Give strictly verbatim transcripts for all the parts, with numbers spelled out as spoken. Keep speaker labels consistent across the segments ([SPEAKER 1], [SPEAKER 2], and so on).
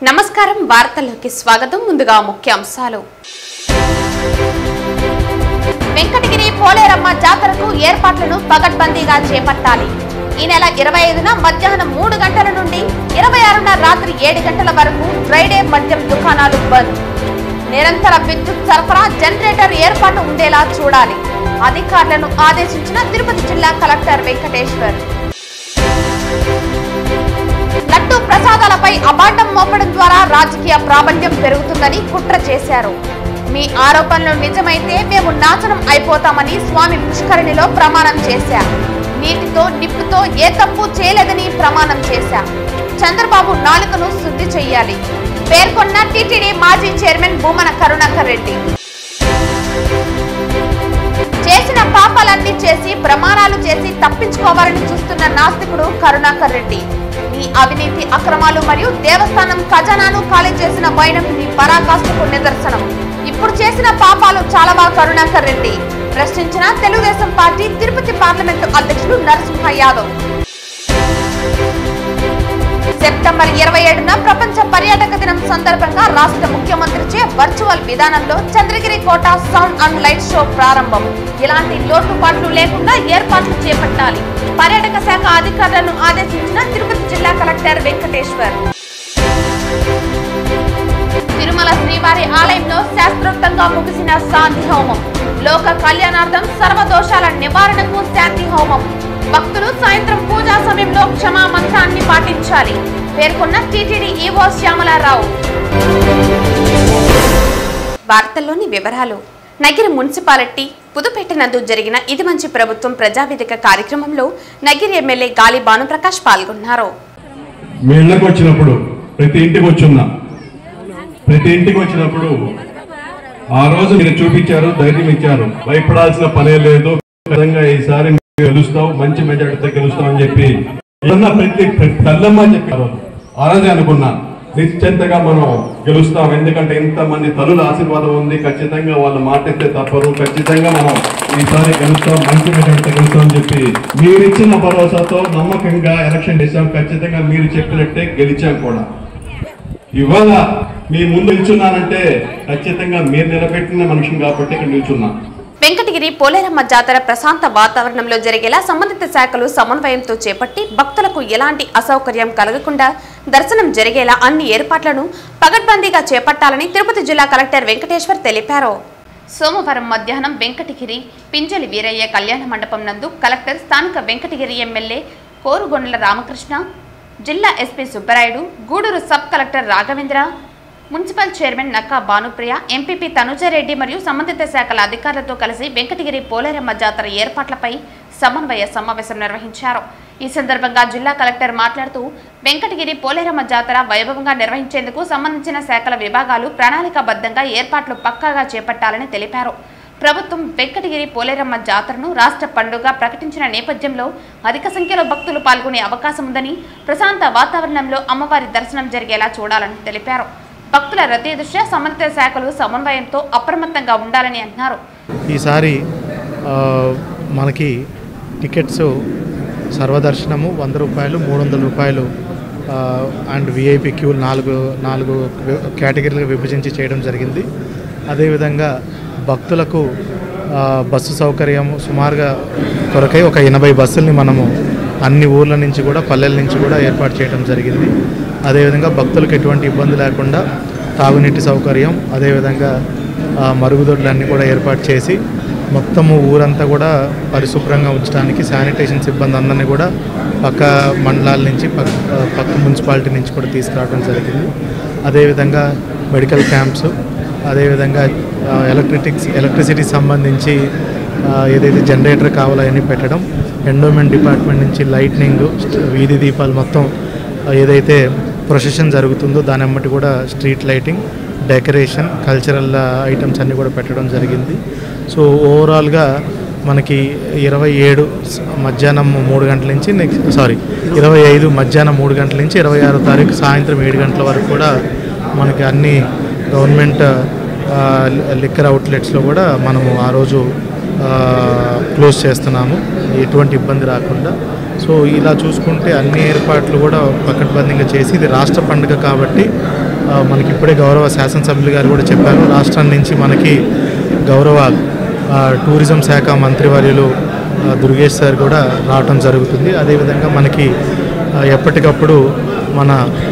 [SPEAKER 1] నమస్కారం వార్తల్లోకి స్వాగతం ముందుగా ముఖ్యాంశాలు వెంకటగిరి పోలేరమ్మ జాతరకు ఏర్పాట్లను పగడ్బందీగా చేపట్టాలి ఈ నెల ఇరవై ఐదున మధ్యాహ్నం మూడు గంటల నుండి ఇరవై ఆరున రాత్రి ఏడు గంటల వరకు డ్రైడే మద్యం దుకాణాలు బంద్ నిరంతర విద్యుత్ సరఫరా జనరేటర్ ఏర్పాటు ఉండేలా చూడాలి అధికారులను ఆదేశించిన తిరుపతి జిల్లా కలెక్టర్ వెంకటేశ్వర్ లడ్డు ప్రసాదాలపై అబాండం మోపడం ద్వారా రాజకీయ ప్రాబల్యం పెరుగుతుందని కుట్ర చేశారు మీ ఆరోపణలు నిజమైతే మేము నాశనం అయిపోతామని స్వామి పుష్కరిణిలో ప్రమాణం చేశా నీటితో నిప్పుతో ఏ తప్పు చేయలేదని ప్రమాణం చేశా చంద్రబాబు నాలుకను శుద్ధి చెయ్యాలి పేర్కొన్న టీటీడీ మాజీ చైర్మన్ భూమన కరుణాకర్ రెడ్డి చేసిన పాపాలన్నీ చేసి ప్రమాణాలు చేసి తప్పించుకోవాలని చూస్తున్న నాస్తికుడు కరుణాకర్ రెడ్డి ఈ అవినీతి అక్రమాలు మరియు దేవస్థానం ఖజానాను ఖాళీ చేసిన వైనం ఈ పరాకాష్ఠకు నిదర్శనం ఇప్పుడు చేసిన పాపాలు చాలావా కరుణాకర్ రెడ్డి ప్రశ్నించిన తెలుగుదేశం పార్టీ తిరుపతి పార్లమెంటు అధ్యక్షుడు నరసింహ యాదవ్ సెప్టెంబర్ ఇరవై ఏడున ప్రపంచ పర్యాటక దినం సందర్భంగా రాష్ట్ర ముఖ్యమంత్రిచే వర్చువల్ విధానంలో చంద్రగిరి కోట సౌండ్ అండ్ లైట్ షో ప్రారంభం ఇలాంటి లోటుపాట్లు లేకుండా ఏర్పాట్లు చేపట్టాలి పర్యాటక శాఖ అధికారులను ఆదేశించిన తిరుపతి జిల్లా కలెక్టర్ వెంకటేశ్వర్ తిరుమల శ్రీవారి ఆలయంలో శాస్త్రోక్తంగా ముగిసిన శాంతి హోమం లోక కళ్యాణార్థం సర్వదోషాల నివారణకు శాంతి హోమం భక్తులు సాయంత్రం పూజా సమయంలో క్షమా మంత్రాన్ని పాటించాలి పేర్కొన్న టీటీడీ ఈవో శ్యామలారావు వార్తల్లోని వివరాలు నగిరి మున్సిపాలిటీ పుదుపేట నందు జరిగిన ఇది మంచి ప్రభుత్వం ప్రజావేదిక కార్యక్రమంలో నగిరి ఎమ్మెల్యే గాలి భానుప్రకాష్ పాల్గొన్నారు
[SPEAKER 2] మీ ఇళ్ళకి వచ్చినప్పుడు ప్రతి ఇంటికి వచ్చున్నా ప్రతి ఇంటికి వచ్చినప్పుడు ఆ రోజు మీరు చూపించారు ధైర్యం ఇచ్చారు భయపడాల్సిన పనే లేదు విధంగా ఈసారి గెలుస్తావు మంచి మెజార్టీతో గెలుస్తావు అని చెప్పి ఏదన్నా ప్రతి తల్లమ్మ చెప్పారు ఆ రోజే అనుకున్నా నిశ్చింతగా మనం గెలుస్తాం ఎందుకంటే ఇంతమంది తల్లుల ఆశీర్వాదం ఉంది ఖచ్చితంగా వాళ్ళు మాటిస్తే తప్పరు ఖచ్చితంగా మనం ఈసారి గెలుస్తాం మంచి మెజార్టీతో గెలుస్తాం అని చెప్పి మీరు ఇచ్చిన భరోసాతో నమ్మకంగా ఎలక్షన్ చేశాం ఖచ్చితంగా మీరు చెప్పినట్టే గెలిచాం కూడా ఇవాళ మీ ముందు నిల్చున్నానంటే ఖచ్చితంగా మీరు నిలబెట్టిన మనిషిని కాబట్టి ఇక్కడ నిల్చున్నా
[SPEAKER 1] వెంకటగిరి పోలేరమ్మ జాతర ప్రశాంత వాతావరణంలో జరిగేలా సంబంధిత శాఖలు సమన్వయంతో చేపట్టి భక్తులకు ఎలాంటి అసౌకర్యం కలగకుండా దర్శనం జరిగేలా అన్ని ఏర్పాట్లను పగడ్బందీగా చేపట్టాలని తిరుపతి జిల్లా కలెక్టర్ వెంకటేశ్వర్ తెలిపారు సోమవారం మధ్యాహ్నం వెంకటగిరి పింజలి వీరయ్య కళ్యాణ మండపం నందు కలెక్టర్ స్థానిక వెంకటగిరి ఎమ్మెల్యే కోరుగొండల రామకృష్ణ జిల్లా SP Subbarayudu Gudur sub collector Raghavendra municipal chairman Nakka Bhanupriya MPP Tanujareddy మరియు సంబంధిత శాఖల అధికారులతో కలిసి వెంకటగిరి పోలేరమ్మ జాతర ఏర్పాట్లపై సమన్వయ సమావేశం నిర్వహించారు ఈ సందర్భంగా జిల్లా కలెక్టర్ మాట్లాడుతూ వెంకటగిరి పోలేరమ్మ జాతర వైభవంగా నిర్వహించేందుకు సంబంధించిన శాఖల విభాగాలు ప్రణాళికాబద్ధంగా ఏర్పాట్లు పక్కాగా చేపట్టాలని తెలిపారు ప్రభుత్వం వెంకటగిరి పోలేరమ్మ జాతరను రాష్ట్ర పండుగ ప్రకటించిన నేపథ్యంలో అధిక సంఖ్యలో భక్తులు పాల్గొనే అవకాశం ఉందని ప్రశాంత వాతావరణంలో అమ్మవారి దర్శనం జరిగేలా చూడాలని తెలిపారు భక్తుల రద్దీ దృష్ట్యా సంబంధిత శాఖలు సమన్వయంతో అప్రమత్తంగా ఉండాలని అన్నారు
[SPEAKER 3] ఈసారి మనకి టికెట్స్ సర్వదర్శనము వంద రూపాయలు మూడు వందల రూపాయలు అండ్ విఐపి క్యూలు నాలుగు నాలుగు కేటగిరీలుగా విభజించి చేయడం జరిగింది అదేవిధంగా భక్తులకు బస్సు సౌకర్యం సుమారుగా కొరకై ఒక ఎనభై బస్సుల్ని మనము అన్ని ఊర్ల నుంచి కూడా పల్లెల నుంచి కూడా ఏర్పాటు చేయడం జరిగింది అదేవిధంగా భక్తులకు ఎటువంటి ఇబ్బంది లేకుండా తాగునీటి సౌకర్యం అదేవిధంగా మరుగుదొడ్లన్నీ కూడా ఏర్పాటు చేసి మొత్తము ఊరంతా కూడా పరిశుభ్రంగా ఉంచడానికి శానిటేషన్ సిబ్బంది అందరినీ కూడా పక్క మండలాల నుంచి పక్క పక్క మున్సిపాలిటీ నుంచి కూడా తీసుకురావడం జరిగింది అదేవిధంగా మెడికల్ క్యాంప్స్ అదేవిధంగా ఎలక్ట్రిటిక్స్ ఎలక్ట్రిసిటీకి సంబంధించి ఏదైతే జనరేటర్ కావాలో అవన్నీ పెట్టడం ఎండోమెంట్ డిపార్ట్మెంట్ నుంచి లైట్నింగ్ వీధి దీపాలు మొత్తం ఏదైతే ప్రొసెషన్ జరుగుతుందో దాని అమ్మటి కూడా street lighting decoration cultural items అన్నీ కూడా పెట్టడం జరిగింది సో ఓవరాల్గా మనకి ఇరవై ఏడు మధ్యాహ్నం మూడు గంటల నుంచి నెక్స్ట్ సారీ ఇరవై ఐదు మధ్యాహ్నం మూడు గంటల నుంచి ఇరవై ఆరో తారీఖు సాయంత్రం ఏడు గంటల వరకు కూడా మనకి అన్ని గవర్నమెంట్ లిక్కర్ అవుట్లెట్స్లో కూడా మనము ఆ రోజు క్లోజ్ చేస్తున్నాము ఎటువంటి ఇబ్బంది రాకుండా సో ఇలా చూసుకుంటే అన్ని ఏర్పాట్లు కూడా పకడ్బందీగా చేసి ఇది రాష్ట్ర పండుగ కాబట్టి మనకి ఇప్పుడే గౌరవ శాసనసభ్యులు గారు కూడా చెప్పారు, రాష్ట్రం నుంచి మనకి గౌరవ టూరిజం శాఖ మంత్రివర్యులు దుర్గేష్ సార్ కూడా రావటం జరుగుతుంది. అదేవిధంగా మనకి ఎప్పటికప్పుడు మన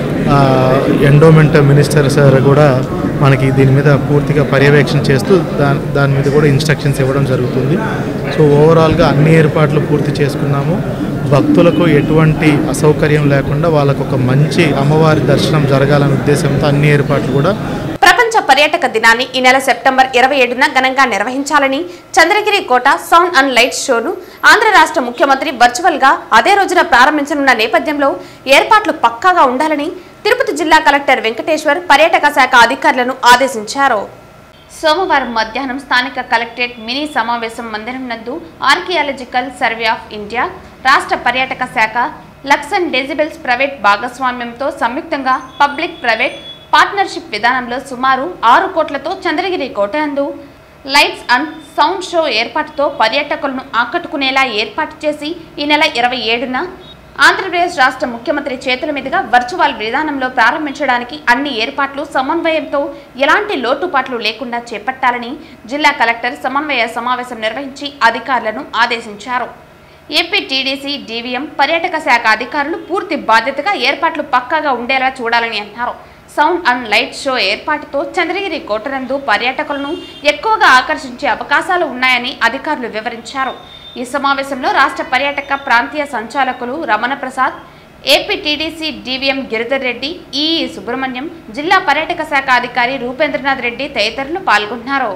[SPEAKER 3] ఎండోమెంట్ మినిస్టర్ సార్ కూడా మనకి దీని మీద పూర్తిగా పర్యవేక్షణ చేస్తూ దాని దాని మీద కూడా ఇన్స్ట్రక్షన్స్ ఇవ్వడం జరుగుతుంది. సో ఓవరాల్గా అన్ని ఏర్పాట్లు పూర్తి చేసుకున్నాము. భక్తులకు ఎటువంటి అసౌకర్యం లేకుండా వాళ్ళకు ఒక మంచి అమ్మవారి దర్శనం జరగాలనే ఉద్దేశంతో అన్ని ఏర్పాట్లు కూడా.
[SPEAKER 1] ప్రపంచ పర్యాటక దినాన్ని ఈ నెల సెప్టెంబర్ ఇరవై ఏడున ఘనంగా నిర్వహించాలని చంద్రగిరి కోట సౌండ్ అండ్ లైట్ షోను ఆంధ్ర రాష్ట్ర ముఖ్యమంత్రి వర్చువల్ గా అదే రోజున ప్రారంభించనున్న నేపథ్యంలో ఏర్పాట్లు పక్కాగా ఉండాలని తిరుపతి జిల్లా కలెక్టర్ వెంకటేశ్వర్ పర్యాటక శాఖ అధికారులను ఆదేశించారు. సోమవారం మధ్యాహ్నం స్థానిక కలెక్టరేట్ మినీ సమావేశం మందిరం నందు ఆర్కియాలజికల్ సర్వే ఆఫ్ ఇండియా, రాష్ట్ర పర్యాటక శాఖ, లక్సన్ డెసిబెల్స్ ప్రైవేట్ భాగస్వామ్యంతో సంయుక్తంగా పబ్లిక్ ప్రైవేట్ పార్ట్నర్షిప్ విధానంలో సుమారు ఆరు కోట్లతో చంద్రగిరి కోటనందు లైట్స్ అండ్ సౌండ్ షో ఏర్పాటుతో పర్యాటకులను ఆకట్టుకునేలా ఏర్పాటు చేసి ఈ నెల ఇరవై ఏడున ఆంధ్రప్రదేశ్ రాష్ట్ర ముఖ్యమంత్రి చేతుల మీదుగా వర్చువల్ విధానంలో ప్రారంభించడానికి అన్ని ఏర్పాట్లు సమన్వయంతో ఎలాంటి లోటుపాట్లు లేకుండా చేపట్టాలని జిల్లా కలెక్టర్ సమన్వయ సమావేశం నిర్వహించి అధికారులను ఆదేశించారు. ఏపీ టీడీసీ, డీవీఎం, పర్యాటక శాఖ అధికారులు పూర్తి బాధ్యతగా ఏర్పాట్లు పక్కాగా ఉండేలా చూడాలని అన్నారు. సౌండ్ అండ్ లైట్ షో ఏర్పాటుతో చంద్రగిరి కోటనందు పర్యాటకులను ఎక్కువగా ఆకర్షించే అవకాశాలు ఉన్నాయని అధికారులు వివరించారు. ఈ సమావేశంలో రాష్ట్ర పర్యాటక ప్రాంతీయ సంచాలకులు Ramana Prasad, AP TDC DVM Giridhar Reddy, EE Subrahmanyam, జిల్లా పర్యాటక శాఖ అధికారి రూపేంద్రనాథ్ రెడ్డి తదితరులు పాల్గొన్నారు.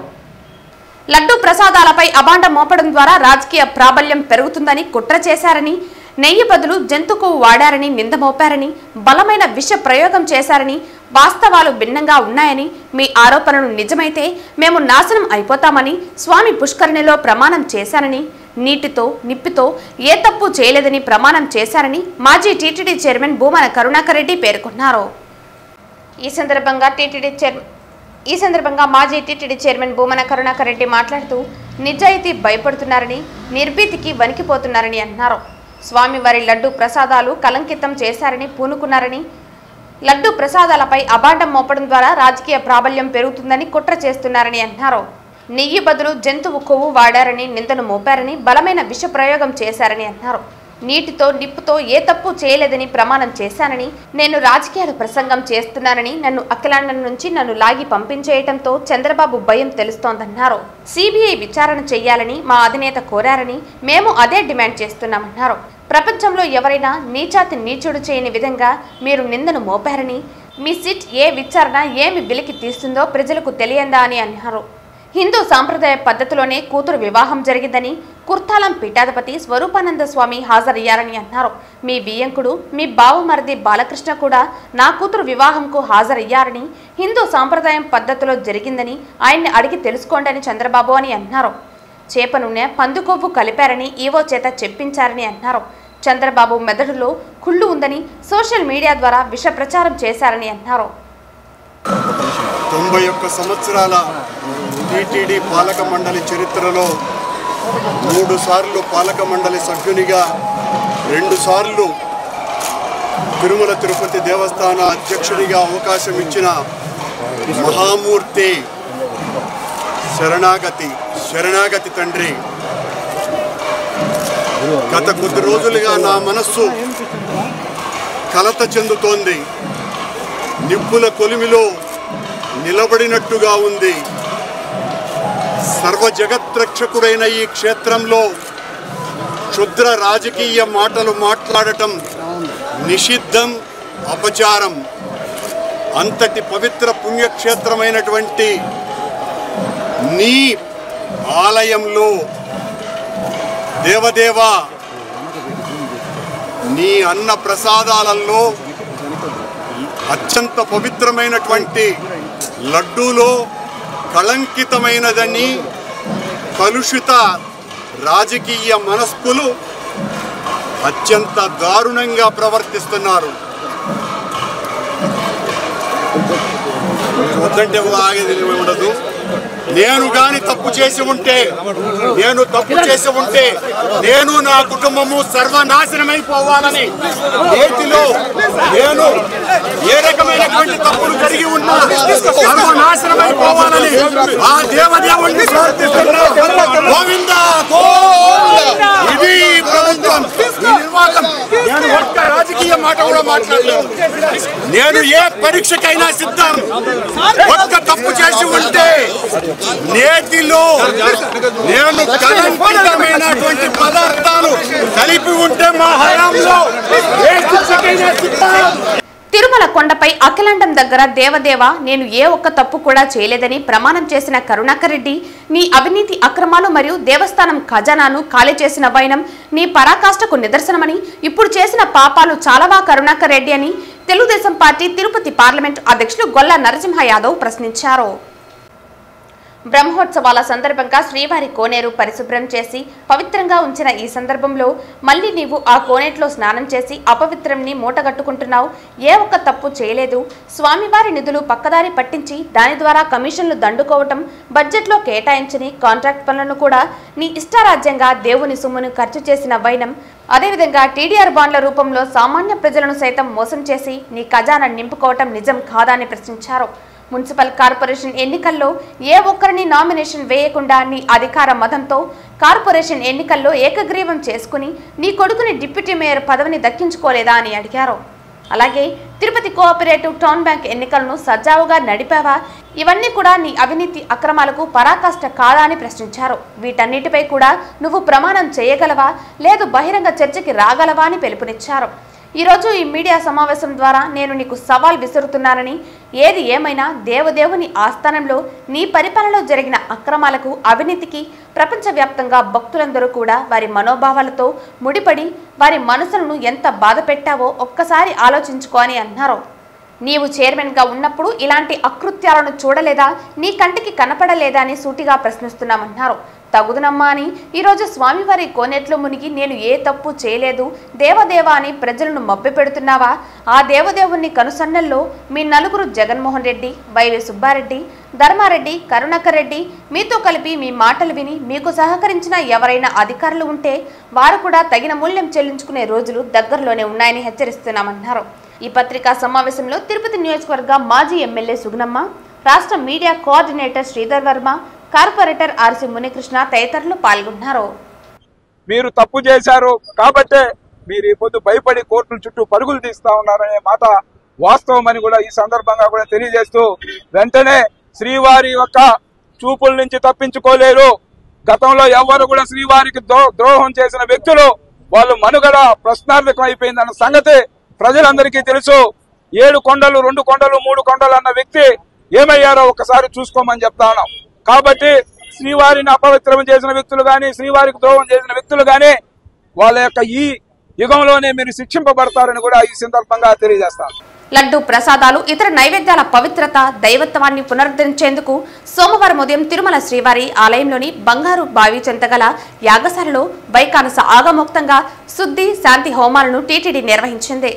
[SPEAKER 1] లడ్డూ ప్రసాదాలపై అభాండం మోపడం ద్వారా రాజకీయ ప్రాబల్యం పెరుగుతుందని కుట్ర చేశారని, నెయ్యి బదులు జంతు కొవ్వు వాడారని నింద మోపారని, బలమైన విష ప్రయోగం చేశారని, వాస్తవాలు భిన్నంగా ఉన్నాయని, మీ ఆరోపణలు నిజమైతే మేము నాశనం అయిపోతామని స్వామి పుష్కరిణిలో ప్రమాణం చేశారని, నీటితో నిప్పితో ఏ తప్పు చేయలేదని ప్రమాణం చేశారని మాజీ టీటీడీ చైర్మన్ భూమన కరుణాకర్ రెడ్డి పేర్కొన్నారు. ఈ సందర్భంగా టీటీడీ చైర్మన్ ఈ సందర్భంగా మాజీ టీటీడీ చైర్మన్ భూమన కరుణాకర్ రెడ్డి మాట్లాడుతూ నిజాయితీ భయపడుతున్నారని, నిర్భీతికి వణికిపోతున్నారని అన్నారు. స్వామివారి లడ్డు ప్రసాదాలు కలంకితం చేశారని పూనుకున్నారని, లడ్డు ప్రసాదాలపై అభాండం మోపడం ద్వారా రాజకీయ ప్రాబల్యం పెరుగుతుందని కుట్ర చేస్తున్నారని అన్నారు. నెయ్యి బదులు జంతువు కొవ్వు వాడారని నిందను మోపారని, బలమైన విష ప్రయోగం చేశారని అన్నారు. నీటితో నిప్పుతో ఏ తప్పు చేయలేదని ప్రమాణం చేశానని, నేను రాజకీయాలు ప్రసంగం చేస్తున్నానని, నన్ను అఖిలాండం నుంచి నన్ను లాగి పంపించేయటంతో చంద్రబాబు భయం తెలుస్తోందన్నారు. సిబిఐ విచారణ చేయాలని మా అధినేత కోరారని మేము అదే డిమాండ్ చేస్తున్నామన్నారు. ప్రపంచంలో ఎవరైనా నీచాతి నీచుడు చేయని విధంగా మీరు నిందను మోపారని, మీ సిట్ ఏ విచారణ ఏమి వెలికి తీస్తుందో ప్రజలకు తెలియందా అని అన్నారు. హిందూ సాంప్రదాయ పద్ధతిలోనే కూతురు వివాహం జరిగిందని, కుర్తాలం పీఠాధిపతి స్వరూపానంద స్వామి హాజరయ్యారని అన్నారు. మీ బియ్యంకుడు, మీ బావమరిది బాలకృష్ణ కూడా నా కూతురు వివాహంకు హాజరయ్యారని, హిందూ సాంప్రదాయం పద్ధతిలో జరిగిందని ఆయన్ని అడిగి తెలుసుకోండి అని చంద్రబాబు అని అన్నారు. చేప నూనె, పందుకొవ్వు కలిపారని ఈవో చేత చెప్పించారని అన్నారు. చంద్రబాబు మెదడులో కుళ్ళు ఉందని సోషల్ మీడియా ద్వారా విష ప్రచారం చేశారని అన్నారు.
[SPEAKER 4] తొంభై ఒక్క సంవత్సరాల టీటీడీ పాలక మండలి చరిత్రలో మూడు సార్లు పాలక మండలి సభ్యునిగా, రెండు సార్లు తిరుమల తిరుపతి దేవస్థాన అధ్యక్షుడిగా అవకాశం ఇచ్చిన మహామూర్తి శరణాగతి శరణాగతి తండ్రి, గత కొద్ది రోజులుగా నా మనస్సు కలత చెందుతోంది. నిప్పుల కొలిమిలో నిలబడినట్టుగా ఉంది. సర్వ జగత్రక్షకుడైన ఈ క్షేత్రంలో క్షుద్ర రాజకీయ మాటలు మాట్లాడటం నిషిద్ధం, అపచారం. అంతటి పవిత్ర పుణ్యక్షేత్రమైనటువంటి నీ ఆలయంలో దేవదేవా, నీ అన్న ప్రసాదాలలో అత్యంత పవిత్రమైనటువంటి లడ్డూలో కళంకితమైనదని కలుషిత రాజకీయ మనస్కులు అత్యంత దారుణంగా ప్రవర్తిస్తున్నారు. వద్దంటే ఆగేది ఉండదు. నేను గాని తప్పు చేసి ఉంటే నేను తప్పు చేసి ఉంటే నేను నా కుటుంబము సర్వనాశనమైపోవాలని నేటిలో నేను ఏ రకమైనటువంటి తప్పులు జరిగి ఉన్నా సర్వనాశనమైపోవాలని ఆ దేవదేవుణ్ణి ప్రార్థిస్తున్నా. గోవిందా గోవిందా. ఇది ప్రభుత్వం, ఈ నిర్వాహకం. నేను ఒక్క రాజకీయ మాట కూడా మాట్లాడలేదు. నేను ఏ పరీక్షకైనా సిద్ధం. ఒక్క తప్పు చేసి ఉంటే నేటిలో నేను కలంకితమైనటువంటి పదార్థాలు కలిపి ఉంటే మా హయాంలో ఏ శిక్షకైనా సిద్ధం.
[SPEAKER 1] తిరుమల కొండపై అఖిలాండం దగ్గర దేవదేవ నేను ఏ ఒక్క తప్పు కూడా చేయలేదని ప్రమాణం చేసిన కరుణాకర్ రెడ్డి నీ అవినీతి అక్రమాలు మరియు దేవస్థానం ఖజానాను ఖాళీ చేసిన వైనం నీ పరాకాష్ఠకు నిదర్శనమని, ఇప్పుడు చేసిన పాపాలు చాలావా కరుణాకర్ రెడ్డి అని తెలుగుదేశం పార్టీ తిరుపతి పార్లమెంటు అధ్యక్షులు గొల్ల నరసింహ యాదవ్ ప్రశ్నించారు. బ్రహ్మోత్సవాల సందర్భంగా శ్రీవారి కోనేరు పరిశుభ్రం చేసి పవిత్రంగా ఉంచిన ఈ సందర్భంలో మళ్లీ నీవు ఆ కోనేట్లో స్నానం చేసి అపవిత్రంని మూటగట్టుకుంటున్నావు. ఏ ఒక్క తప్పు చేయలేదు. స్వామివారి నిధులు పక్కదారి పట్టించి దాని ద్వారా కమిషన్లు దండుకోవటం, బడ్జెట్లో కేటాయించని కాంట్రాక్ట్ పనులను కూడా నీ ఇష్టారాజ్యంగా దేవుని సొమ్మును ఖర్చు చేసిన వైనం, అదేవిధంగా టీడీఆర్ బాండ్ల రూపంలో సామాన్య ప్రజలను సైతం మోసం చేసి నీ ఖజానా నింపుకోవటం నిజం కాదా అని ప్రశ్నించారు. మున్సిపల్ కార్పొరేషన్ ఎన్నికల్లో ఏ ఒక్కరిని నామినేషన్ వేయకుండా నీ అధికార మతంతో కార్పొరేషన్ ఎన్నికల్లో ఏకగ్రీవం చేసుకుని నీ కొడుకుని డిప్యూటీ మేయర్ పదవిని దక్కించుకోలేదా అని అడిగారు. అలాగే తిరుపతి కోఆపరేటివ్ టౌన్ బ్యాంక్ ఎన్నికలను సజావుగా నడిపావా? ఇవన్నీ కూడా నీ అవినీతి అక్రమాలకు పరాకాష్ఠ కాదా అని ప్రశ్నించారు. వీటన్నిటిపై కూడా నువ్వు ప్రమాణం చేయగలవా, లేదు బహిరంగ చర్చకి రాగలవా అని పిలుపునిచ్చారు. ఈరోజు ఈ మీడియా సమావేశం ద్వారా నేను నీకు సవాల్ విసురుతున్నానని, ఏది ఏమైనా దేవదేవుని ఆస్థానంలో నీ పరిపాలనలో జరిగిన అక్రమాలకు, అవినీతికి ప్రపంచవ్యాప్తంగా భక్తులందరూ కూడా వారి మనోభావాలతో ముడిపడి వారి మనసులను ఎంత బాధ పెట్టావో ఒక్కసారి ఆలోచించుకో అని అన్నారు. నీవు చైర్మన్గా ఉన్నప్పుడు ఇలాంటి అకృత్యాలను చూడలేదా, నీ కంటికి కనపడలేదా అని సూటిగా ప్రశ్నిస్తున్నామన్నారు. తగుదునమ్మా అని ఈరోజు స్వామివారి కోనేట్లో మునిగి నేను ఏ తప్పు చేయలేదు దేవదేవ అని ప్రజలను మభ్య పెడుతున్నావా? ఆ దేవదేవుని కనుసన్నల్లో మీ నలుగురు జగన్మోహన్ రెడ్డి, వైవి సుబ్బారెడ్డి, ధర్మారెడ్డి, కరుణాకర్ రెడ్డి మీతో కలిపి మీ మాటలు విని మీకు సహకరించిన ఎవరైనా అధికారులు ఉంటే వారు కూడా తగిన మూల్యం చెల్లించుకునే రోజులు దగ్గరలోనే ఉన్నాయని హెచ్చరిస్తున్నామన్నారు. ఈ పత్రికా సమావేశంలో తిరుపతి నియోజకవర్గ మాజీ ఎమ్మెల్యే సుగుణమ్మ, రాష్ట్ర media coordinator Sridhar Varma, corporator RC Munikrishna తదితరులు పాల్గొన్నారు.
[SPEAKER 5] మీరు తప్పు చేశారు కాబట్టే మీరు ఈ పొద్దు భయపడి కోర్టుల చుట్టూ పరుగులు తీస్తా ఉన్నారనే మాట వాస్తవం అని కూడా ఈ సందర్భంగా కూడా తెలియజేస్తూ, వెంటనే శ్రీవారి యొక్క చూపుల నుంచి తప్పించుకోలేరు. గతంలో ఎవరు కూడా శ్రీవారికి ద్రోహం చేసిన వ్యక్తులు వాళ్ళు మనుగడ ప్రశ్నార్థకం అయిపోయిందన్న సంగతి ప్రజలందరికీ తెలుసు. ఏడు కొండలు, రెండు కొండలు, మూడు కొండలు అన్న వ్యక్తి ఏమయ్యారో ఒకసారి చూసుకోమని చెప్తా ఉన్నాం. కాబట్టి శ్రీవారిని అపవిత్రం చేసిన వ్యక్తులు గాని, శ్రీవారికి ద్రోహం చేసిన వ్యక్తులు గాని వాళ్ళ యొక్క ఈ యుగంలోనే మీరు శిక్షింపబడతారని కూడా ఈ సందర్భంగా తెలియజేస్తాను.
[SPEAKER 1] లడ్డు ప్రసాదాలు, ఇతర నైవేద్యాల పవిత్రత, దైవత్వాన్ని పునరుద్ధరించేందుకు సోమవారం ఉదయం తిరుమల శ్రీవారి ఆలయంలోని బంగారు బావి చెంతగల యాగశాలలో వైకానస ఆగమోక్తంగా శుద్ధి, శాంతి హోమాలను టీటీడీ నిర్వహించింది.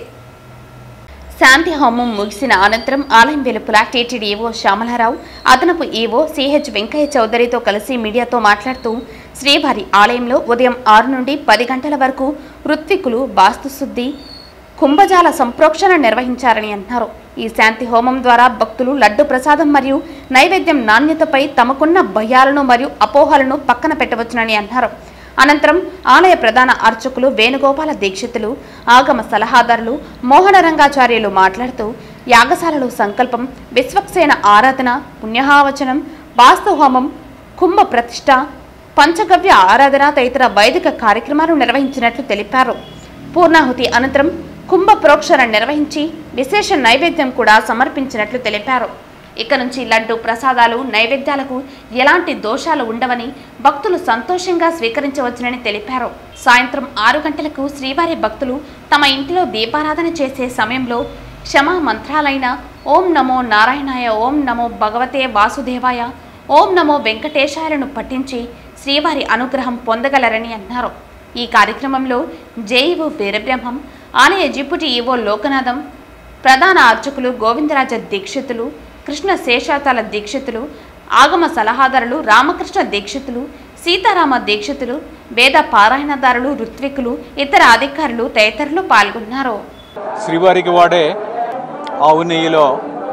[SPEAKER 1] శాంతి హోమం ముగిసిన అనంతరం ఆలయం వెలుపల టీటీడీ ఈవో శ్యామలారావు, అదనపు ఈవో సిహెచ్ వెంకయ్య చౌదరితో కలిసి మీడియాతో మాట్లాడుతూ, శ్రీవారి ఆలయంలో ఉదయం ఆరు నుండి పది గంటల వరకు ఋత్వికులు వాస్తుశుద్ధి, కుంభజాల సంప్రోక్షణ నిర్వహించారని అన్నారు. ఈ శాంతి హోమం ద్వారా భక్తులు లడ్డు ప్రసాదం మరియు నైవేద్యం నాణ్యతపై తమకున్న భయాలను మరియు అపోహలను పక్కన పెట్టవచ్చునని అన్నారు. అనంతరం ఆలయ ప్రధాన అర్చకులు వేణుగోపాల దీక్షితులు, ఆగమ సలహాదారులు మోహన రంగాచార్యులు మాట్లాడుతూ, యాగశాలలో సంకల్పం, విశ్వక్సేన ఆరాధన, పుణ్యహావచనం, వాస్తు హోమం, కుంభ ప్రతిష్ఠ, పంచగవ్య ఆరాధన తదితర వైదిక కార్యక్రమాలు నిర్వహించినట్లు తెలిపారు. పూర్ణాహుతి అనంతరం కుంభ ప్రోక్షణ నిర్వహించి విశేష నైవేద్యం కూడా సమర్పించినట్లు తెలిపారు. ఇక నుంచి లడ్డు ప్రసాదాలు, నైవేద్యాలకు ఎలాంటి దోషాలు ఉండవని భక్తులు సంతోషంగా స్వీకరించవచ్చునని తెలిపారు. సాయంత్రం ఆరు గంటలకు శ్రీవారి భక్తులు తమ ఇంటిలో దీపారాధన చేసే సమయంలో క్షమా మంత్రాలైన ఓం నమో నారాయణాయ, ఓం నమో భగవతే వాసుదేవాయ, ఓం నమో వెంకటేశాయలను పఠించి శ్రీవారి అనుగ్రహం పొందగలరని అన్నారు. ఈ కార్యక్రమంలో జేఈఓ వీరబ్రహ్మం, ఆలయ డిప్యూటీ ఈవో లోకనాథం, ప్రధాన అర్చకులు గోవిందరాజ దీక్షితులు, కృష్ణ శేషాతాల దీక్షితులు, ఆగమ సలహాదారులు రామకృష్ణ దీక్షితులు, సీతారామ దీక్షితులు, వేద పారాయణదారులు, ఋత్వికులు, ఇతర అధికారులు తదితరులు పాల్గొన్నారు.
[SPEAKER 6] శ్రీవారికి వాడే ఆవు నెయ్యిలో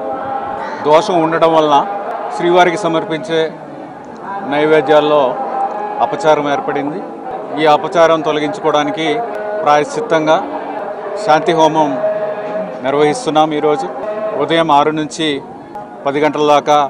[SPEAKER 6] దోషం ఉండడం వలన శ్రీవారికి సమర్పించే నైవేద్యాల్లో అపచారం ఏర్పడింది. ఈ అపచారం తొలగించుకోవడానికి ప్రాయశ్చిత్తంగా శాంతి హోమం నిర్వహిస్తున్నాం. ఈరోజు ఉదయం ఆరు నుంచి పది గంటల దాకా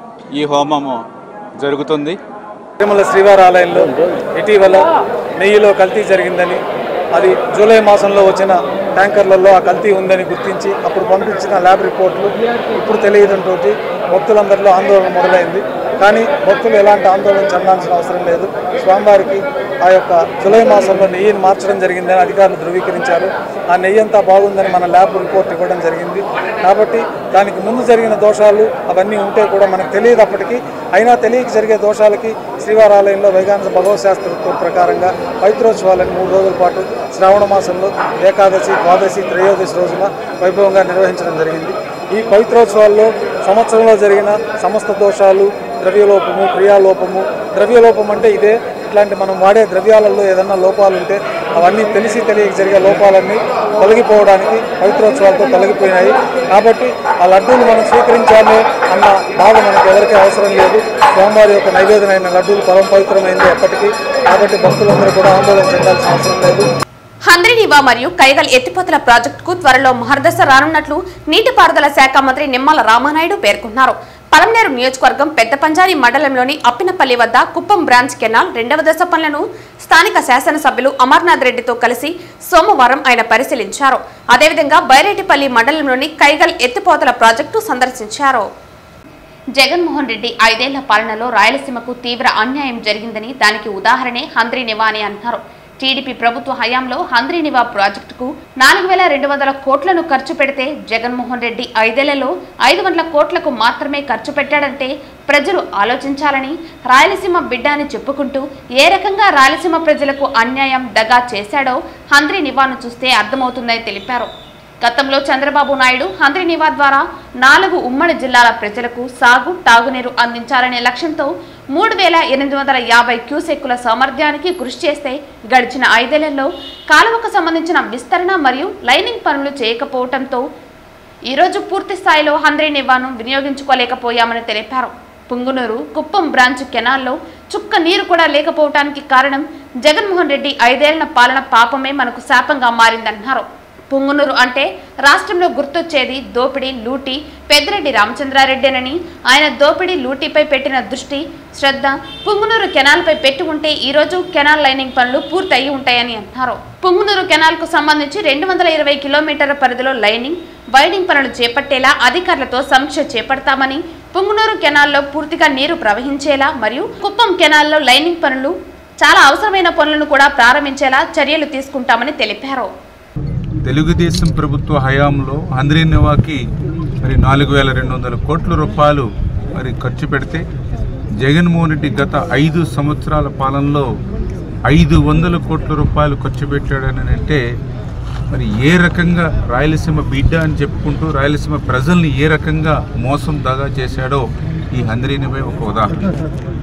[SPEAKER 6] ఈ హోమము జరుగుతుంది.
[SPEAKER 7] తిరుమల శ్రీవారి ఆలయంలో ఇటీవల నెయ్యిలో కల్తీ జరిగిందని, అది జూలై మాసంలో వచ్చిన ట్యాంకర్లలో ఆ కల్తీ ఉందని గుర్తించి అప్పుడు పంపించిన ల్యాబ్ రిపోర్టులు ఇప్పుడు తెలియడంతో భక్తులందరిలో ఆందోళన మొదలైంది. కానీ భక్తులు ఎలాంటి ఆందోళన చెందాల్సిన అవసరం లేదు. స్వామివారికి ఆ యొక్క జూలై మాసంలో నెయ్యిని మార్చడం జరిగిందని అధికారులు ధృవీకరించారు. ఆ నెయ్యి అంతా బాగుందని మన ల్యాబ్ రిపోర్ట్ ఇవ్వడం జరిగింది. కాబట్టి దానికి ముందు జరిగిన దోషాలు అవన్నీ ఉంటే కూడా మనకు తెలియదప్పటికీ, అయినా తెలియక జరిగే దోషాలకి శ్రీవారి ఆలయంలో వైగానస భగవత్ శాస్త్ర ప్రకారంగా పవిత్రోత్సవాలను మూడు రోజుల పాటు శ్రావణ మాసంలో ఏకాదశి, ద్వాదశి, త్రయోదశి రోజున వైభవంగా నిర్వహించడం జరిగింది. ఈ పవిత్రోత్సవాల్లో సంవత్సరంలో జరిగిన సమస్త దోషాలు, ద్రవ్యలోపము, క్రియాలోపము, ద్రవ్యలోపం అంటే ఇదే, ఇట్లాంటి మనం వాడే ద్రవ్యాలలో ఏదన్నా లోపాలు ఉంటే అవన్నీ తెలిసి తెలియక జరిగే లోపాలన్నీ తొలగిపోవడానికి పవిత్రోత్సవాలతో తొలగిపోయినాయి. కాబట్టి ఆ లడ్డూలు మనం స్వీకరించాలి అన్న బాధ మనకు ఎవరికీ అవసరం లేదు. స్వామివారి యొక్క నైవేద్యమైన లడ్డూలు పరమ పవిత్రమైంది ఎప్పటికీ. కాబట్టి భక్తులందరూ కూడా ఆందోళన చెందాల్సిన అవసరం లేదు.
[SPEAKER 1] హంద్రీనివా మరియు కైగల్ ఎత్తిపోతల ప్రాజెక్టుకు త్వరలో మహర్దశ రానున్నట్లు నీటిపారుదల శాఖ మంత్రి నిమ్మల రామానాయుడు పేర్కొన్నారు. పలమనేరు నియోజకవర్గం పెద్ద పంజాని మండలంలోని అప్పినపల్లి వద్ద కుప్పం బ్రాంచ్ కెనాల్ రెండవ దశ పనులను స్థానిక శాసనసభ్యులు అమర్నాథ్ రెడ్డితో కలిసి సోమవారం ఆయన పరిశీలించారు. అదేవిధంగా బైరెడ్డిపల్లి మండలంలోని కైగల్ ఎత్తిపోతల ప్రాజెక్టు సందర్శించారు. జగన్మోహన్ రెడ్డి ఐదేళ్ల పాలనలో రాయలసీమకు తీవ్ర అన్యాయం జరిగిందని దానికి ఉదాహరణే హంద్రీనివా అని అన్నారు. టీడీపీ ప్రభుత్వ హయాంలో హంద్రీనివా ప్రాజెక్టుకు నాలుగు వేల రెండు వందల కోట్లను ఖర్చు పెడితే జగన్మోహన్ రెడ్డి ఐదేళ్లలో ఐదు వందల కోట్లకు మాత్రమే ఖర్చు పెట్టాడంటే ప్రజలు ఆలోచించాలని, రాయలసీమ బిడ్డ అని చెప్పుకుంటూ ఏ రకంగా రాయలసీమ ప్రజలకు అన్యాయం, దగా చేశాడో హంద్రీనివాను చూస్తే అర్థమవుతుందని తెలిపారు. గతంలో చంద్రబాబు నాయుడు హంద్రీనివా ద్వారా నాలుగు ఉమ్మడి జిల్లాల ప్రజలకు సాగు, తాగునీరు అందించాలనే లక్ష్యంతో మూడు వేల ఎనిమిది వందల యాభై క్యూసెక్కుల సామర్థ్యానికి కృషి చేస్తే గడిచిన ఐదేళ్లలో కాలువకు సంబంధించిన విస్తరణ మరియు లైనింగ్ పనులు చేయకపోవడంతో ఈరోజు పూర్తి స్థాయిలో హంద్రీనివాను వినియోగించుకోలేకపోయామని తెలిపారు. పుంగునూరు, కుప్పం బ్రాంచ్ కెనాల్లో చుక్క నీరు కూడా లేకపోవటానికి కారణం జగన్మోహన్ రెడ్డి ఐదేళ్ల పాలన పాపమే మనకు శాపంగా మారిందన్నారు. పుంగునూరు అంటే రాష్ట్రంలో గుర్తొచ్చేది దోపిడీ, లూటీ పెద్దిరెడ్డి రామచంద్రారెడ్డినని, ఆయన దోపిడీ, లూటీపై పెట్టిన దృష్టి, శ్రద్ధ పుంగునూరు కెనాల్పై పెట్టి ఉంటే ఈరోజు కెనాల్ లైనింగ్ పనులు పూర్తి అయి ఉంటాయని అన్నారు. పుంగునూరు కెనాల్కు సంబంధించి రెండు వందల ఇరవై కిలోమీటర్ల పరిధిలో లైనింగ్, వైడింగ్ పనులు చేపట్టేలా అధికారులతో సమీక్ష చేపడతామని, పుంగునూరు కెనాల్లో పూర్తిగా నీరు ప్రవహించేలా మరియు కుప్పం కెనాల్లో లైనింగ్ పనులు, చాలా అవసరమైన పనులను కూడా ప్రారంభించేలా చర్యలు తీసుకుంటామని తెలిపారు.
[SPEAKER 8] తెలుగుదేశం ప్రభుత్వ హయాంలో హంద్రీనివాకి మరి నాలుగు వేల రెండు వందల కోట్ల రూపాయలు మరి ఖర్చు పెడితే జగన్మోహన్ రెడ్డి గత ఐదు సంవత్సరాల పాలనలో ఐదు వందల కోట్ల రూపాయలు ఖర్చు పెట్టాడని అంటే మరి ఏ రకంగా రాయలసీమ బిడ్డ అని చెప్పుకుంటూ రాయలసీమ ప్రజల్ని ఏ రకంగా మోసం దాగా చేశాడో ఈ హంద్రీనివా ఒక ఉదాహరణ.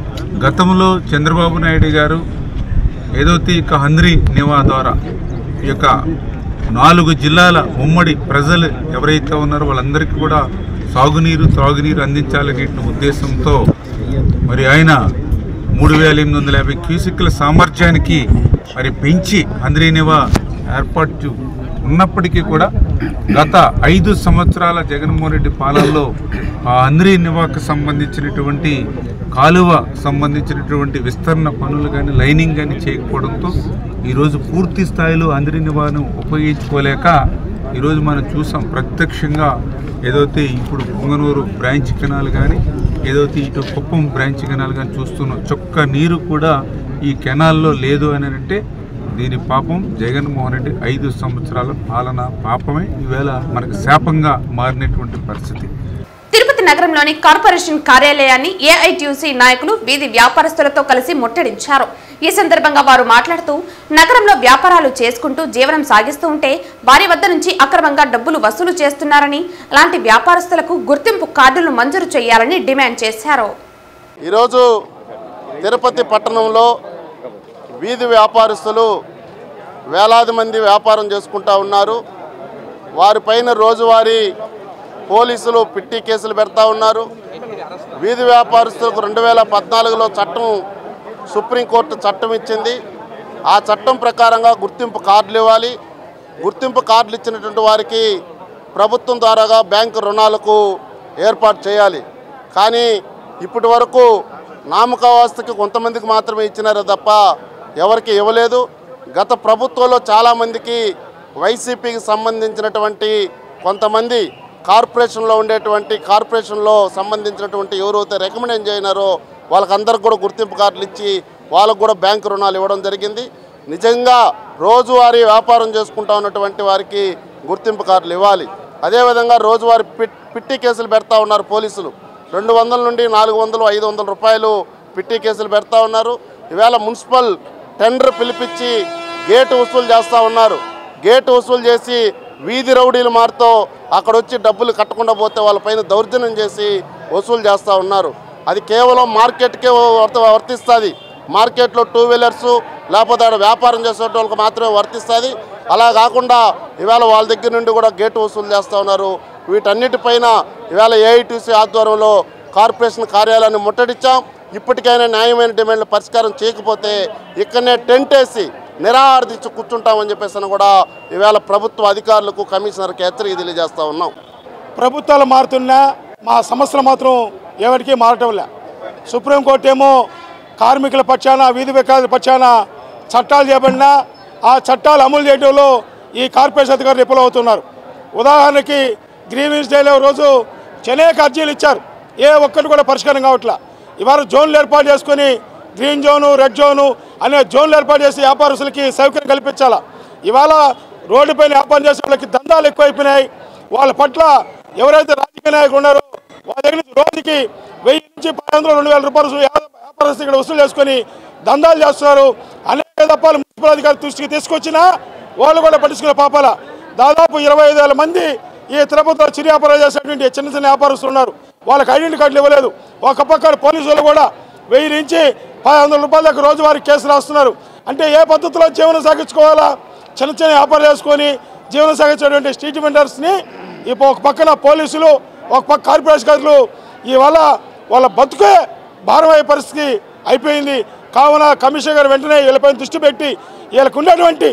[SPEAKER 8] గతంలో చంద్రబాబు నాయుడు గారు ఏదైతే ఇక హంద్రీనివా ద్వారా ఈ యొక్క నాలుగు జిల్లాల ఉమ్మడి ప్రజలు ఎవరైతే ఉన్నారో వాళ్ళందరికీ కూడా సాగునీరు, త్రాగునీరు అందించాలనే ఉద్దేశంతో మరి ఆయన మూడు వేల ఎనిమిది వందల యాభై క్యూసెక్ల సామర్థ్యానికి మరి పెంచి హంద్రీనివా ఏర్పాటు ఉన్నప్పటికీ కూడా గత ఐదు సంవత్సరాల జగన్మోహన్ రెడ్డి పాలనలో ఆ హంద్రీనివాకు సంబంధించినటువంటి కాలువ సంబంధించినటువంటి విస్తరణ పనులు కానీ లైనింగ్ కానీ చేయకపోవడంతో ఈరోజు పూర్తి స్థాయిలో హంద్రీనివాను ఉపయోగించుకోలేక ఈరోజు మనం చూసాం ప్రత్యక్షంగా. ఏదైతే ఇప్పుడు పుంగనూరు బ్రాంచ్ కెనాల్ కానీ ఏదైతే ఇటు కుప్పం బ్రాంచ్ కెనాల్ కానీ చూస్తున్నాం, చొక్క నీరు కూడా ఈ కెనాల్లో లేదు అని అంటే దీని పాపం జగన్మోహన్ రెడ్డి ఐదు సంవత్సరాల పాలన పాపమే ఈవేళ మనకు శాపంగా మారినటువంటి పరిస్థితి.
[SPEAKER 1] తిరుపతి నగరంలోని కార్పొరేషన్ కార్యాలయాన్ని ఏఐటీయూసీ నాయకులు వీధి వ్యాపారస్తులతో కలిసి ముట్టడించారు. ఈ సందర్భంగా వారు మాట్లాడుతూ నగరంలో వ్యాపారాలు చేసుకుంటూ జీవనం సాగిస్తూ ఉంటే వారి వద్ద నుంచి అక్రమంగా డబ్బులు వసూలు చేస్తున్నారని, అలాంటి వ్యాపారస్తులకు గుర్తింపు కార్డులను మంజూరు చేయాలని డిమాండ్ చేశారు.
[SPEAKER 9] ఈరోజు తిరుపతి పట్టణంలో వీధి వ్యాపారస్తులు వేలాది మంది వ్యాపారం చేసుకుంటూ ఉన్నారు. వారిపైన రోజువారీ పోలీసులు పిట్టి కేసులు పెడతా ఉన్నారు. వీధి వ్యాపారస్తులకు రెండు వేల పద్నాలుగులో చట్టం సుప్రీంకోర్టు చట్టం ఇచ్చింది. ఆ చట్టం ప్రకారంగా గుర్తింపు కార్డులు ఇవ్వాలి. గుర్తింపు కార్డులు ఇచ్చినటువంటి వారికి ప్రభుత్వం ద్వారాగా బ్యాంకు రుణాలకు ఏర్పాటు చేయాలి. కానీ ఇప్పటి వరకు నామకావస్థకి కొంతమందికి మాత్రమే ఇచ్చినారు తప్ప ఎవరికి ఇవ్వలేదు. గత ప్రభుత్వంలో చాలామందికి వైసీపీకి సంబంధించినటువంటి కొంతమంది కార్పొరేషన్లో ఉండేటువంటి కార్పొరేషన్లో సంబంధించినటువంటి ఎవరైతే రికమెండ్ చేయనారో వాళ్ళకందరికి కూడా గుర్తింపు కార్డులు ఇచ్చి వాళ్ళకు కూడా బ్యాంకు రుణాలు ఇవ్వడం జరిగింది. నిజంగా రోజువారీ వ్యాపారం చేసుకుంటా ఉన్నటువంటి వారికి గుర్తింపు కార్డులు ఇవ్వాలి. అదేవిధంగా రోజువారీ పిట్టి కేసులు పెడతా ఉన్నారు పోలీసులు. రెండు వందల నుండి నాలుగు వందలు ఐదు వందల రూపాయలు పిట్టి కేసులు పెడతా ఉన్నారు. ఈవేళ మున్సిపల్ టెండర్ పిలిపించి గేటు వసూలు చేస్తూ ఉన్నారు. గేటు వసూలు చేసి వీధి రౌడీలు మారుతో అక్కడ వచ్చి డబ్బులు కట్టకుండా పోతే వాళ్ళపైన దౌర్జన్యం చేసి వసూలు చేస్తూ ఉన్నారు. అది కేవలం మార్కెట్కే వర్తిస్తుంది. మార్కెట్లో టూ వీలర్సు లేకపోతే ఆడ వ్యాపారం చేసే వాళ్ళకి మాత్రమే వర్తిస్తుంది. అలా కాకుండా ఇవాళ వాళ్ళ దగ్గర నుండి కూడా గేటు వసూలు చేస్తూ ఉన్నారు. వీటన్నిటిపైన ఇవాళ ఏఐటీసీ ఆధ్వర్యంలో కార్పొరేషన్ కార్యాలయాన్ని ముట్టడించాం. ఇప్పటికైనా న్యాయమైన డిమాండ్లు పరిష్కారం చేయకపోతే ఇక్కడనే టెంట్ వేసి నిరాహారదీక్ష కూర్చుంటామని చెప్పేసి కూడా ఇవాళ ప్రభుత్వ అధికారులకు కమిషనర్కి హెచ్చరిక తెలియజేస్తూ ఉన్నాం.
[SPEAKER 10] ప్రభుత్వాలు మారుతున్నా మా సమస్యలు మాత్రం ఎవరికీ మారటం లే. సుప్రీంకోర్టు ఏమో కార్మికుల పక్షాన వీధి వ్యాపారుల పక్షాన చట్టాలు చేపడినా ఆ చట్టాలు అమలు చేయడంలో ఈ కార్పొరేషన్ అధికారులు విఫలమవుతున్నారు. ఉదాహరణకి గ్రీవెన్స్ డేలో రోజు అనేక అర్జీలు ఇచ్చారు. ఏ ఒక్కటి కూడా పరిష్కారం కావట్లా. ఇవాళ జోన్లు ఏర్పాటు చేసుకొని గ్రీన్ జోను రెడ్ జోను అనే జోన్లు ఏర్పాటు చేసి వ్యాపారస్తులకి సౌకర్యం కల్పించాలా. ఇవాళ రోడ్డుపైన వ్యాపారం చేసే వాళ్ళకి దందాలు ఎక్కువైపోయినాయి. వాళ్ళ పట్ల ఎవరైతే రాజకీయ నాయకులు ఉన్నారో వాళ్ళ దగ్గర నుంచి రోజుకి వెయ్యి నుంచి పది వందలు రెండు వేల రూపాయలు వ్యాపారస్తులు ఇక్కడ వసూలు చేసుకొని దందాలు చేస్తున్నారు. అనేక దప్పాలు మున్సిపల్ అధికారులు దృష్టికి తీసుకొచ్చినా వాళ్ళు కూడా పట్టించుకునే పాపాల. దాదాపు ఇరవై ఐదు వేల మంది ఈ తిరుపతిలో చిరు వ్యాపారాలు చేసేటువంటి చిన్న చిన్న వ్యాపారస్తులు ఉన్నారు. వాళ్ళకి ఐడెంటిటీ కార్డులు ఇవ్వలేదు. ఒక పక్క పోలీసులు కూడా వెయ్యి నుంచి పది వందల రూపాయల దాకా రోజువారీ కేసులు రాస్తున్నారు. అంటే ఏ పద్ధతిలో జీవనం సాగించుకోవాలా? చిన్న చిన్న వ్యాపారం చేసుకొని జీవనం సాగించేటువంటి స్ట్రీట్ వెండర్స్ని ఇప్పుడు ఒక పక్కన పోలీసులు ఒక పక్క కార్పొరేషన్ అధికారులు ఇవాళ వాళ్ళ బతుకే భారమయ్యే పరిస్థితి అయిపోయింది. కావున కమిషనర్ గారు వెంటనే వీళ్ళపైన దృష్టి పెట్టి వీళ్ళకు ఉన్నటువంటి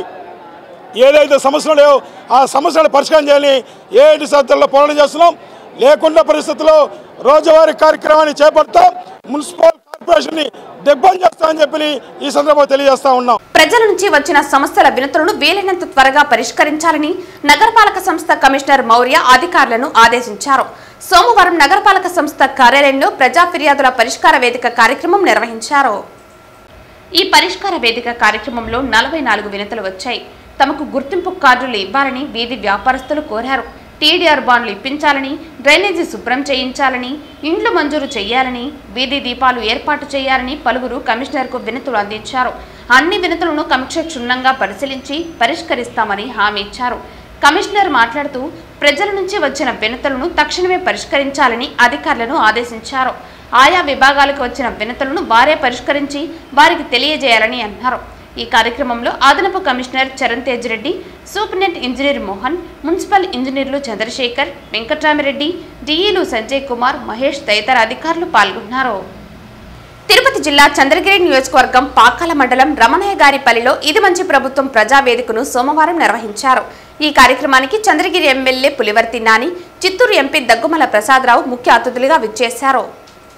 [SPEAKER 10] ఏదైతే సమస్యలు లేవో ఆ సమస్యలు పరిష్కారం చేయాలని ఏఐటీ సంస్థల్లో పోరాటం చేస్తున్నాం. లేకుండా పరిస్థితుల్లో రోజువారీ కార్యక్రమాన్ని చేపడతాం. మున్సిపల్ కార్పొరేషన్ ని దిగ్బంధం చేస్తామని చెప్పి ఈ సందర్భంగా తెలియజేస్తా ఉన్నాం.
[SPEAKER 1] ప్రజల నుంచి వచ్చిన సమస్యల వినతులను వీలైనంత త్వరగా పరిష్కరించాలని నగరపాలక సంస్థ కమిషనర్ మౌర్య అధికారులను ఆదేశించారు. సోమవారం నగరపాలక సంస్థ కార్యాలయంలో ప్రజా ఫిర్యాదుల పరిష్కార వేదిక కార్యక్రమం నిర్వహించారు. ఈ పరిష్కార వేదిక కార్యక్రమంలో నలభై నాలుగు వినతులు వచ్చాయి. తమకు గుర్తింపు కార్డులు ఇవ్వాలని వీధి వ్యాపారస్తులు కోరారు. టీడీఆర్ బాండ్లు ఇప్పించాలని, డ్రైనేజీ శుభ్రం చేయించాలని, ఇండ్లు మంజూరు చేయాలని, వీధి దీపాలు ఏర్పాటు చేయాలని పలువురు కమిషనర్కు వినతులు అందించారు. అన్ని వినతులను కమిష క్షుణ్ణంగా పరిశీలించి పరిష్కరిస్తామని హామీ ఇచ్చారు. కమిషనర్ మాట్లాడుతూ ప్రజల నుంచి వచ్చిన వినతులను తక్షణమే పరిష్కరించాలని అధికారులను ఆదేశించారు. ఆయా విభాగాలకు వచ్చిన వినతులను వారే పరిష్కరించి వారికి తెలియజేయాలని అన్నారు. ఈ కార్యక్రమంలో అదనపు commissioner Charan Tej Reddy, superintendent engineer Mohan, municipal ఇంజనీర్లు చంద్రశేఖర్, వెంకట్రామిరెడ్డి, డిఈలు సంజయ్ కుమార్, మహేష్ తదితర అధికారులు పాల్గొన్నారు. తిరుపతి జిల్లా చంద్రగిరి నియోజకవర్గం పాకాల మండలం రమణయ్యగారిపల్లిలో ఇది మంచి ప్రభుత్వం ప్రజావేదికను సోమవారం నిర్వహించారు. ఈ కార్యక్రమానికి చంద్రగిరి ఎమ్మెల్యే పులివర్తి నాని, చిత్తూరు ఎంపీ దగ్గుమల ప్రసాదరావు ముఖ్య అతిథులుగా విచ్చేశారు.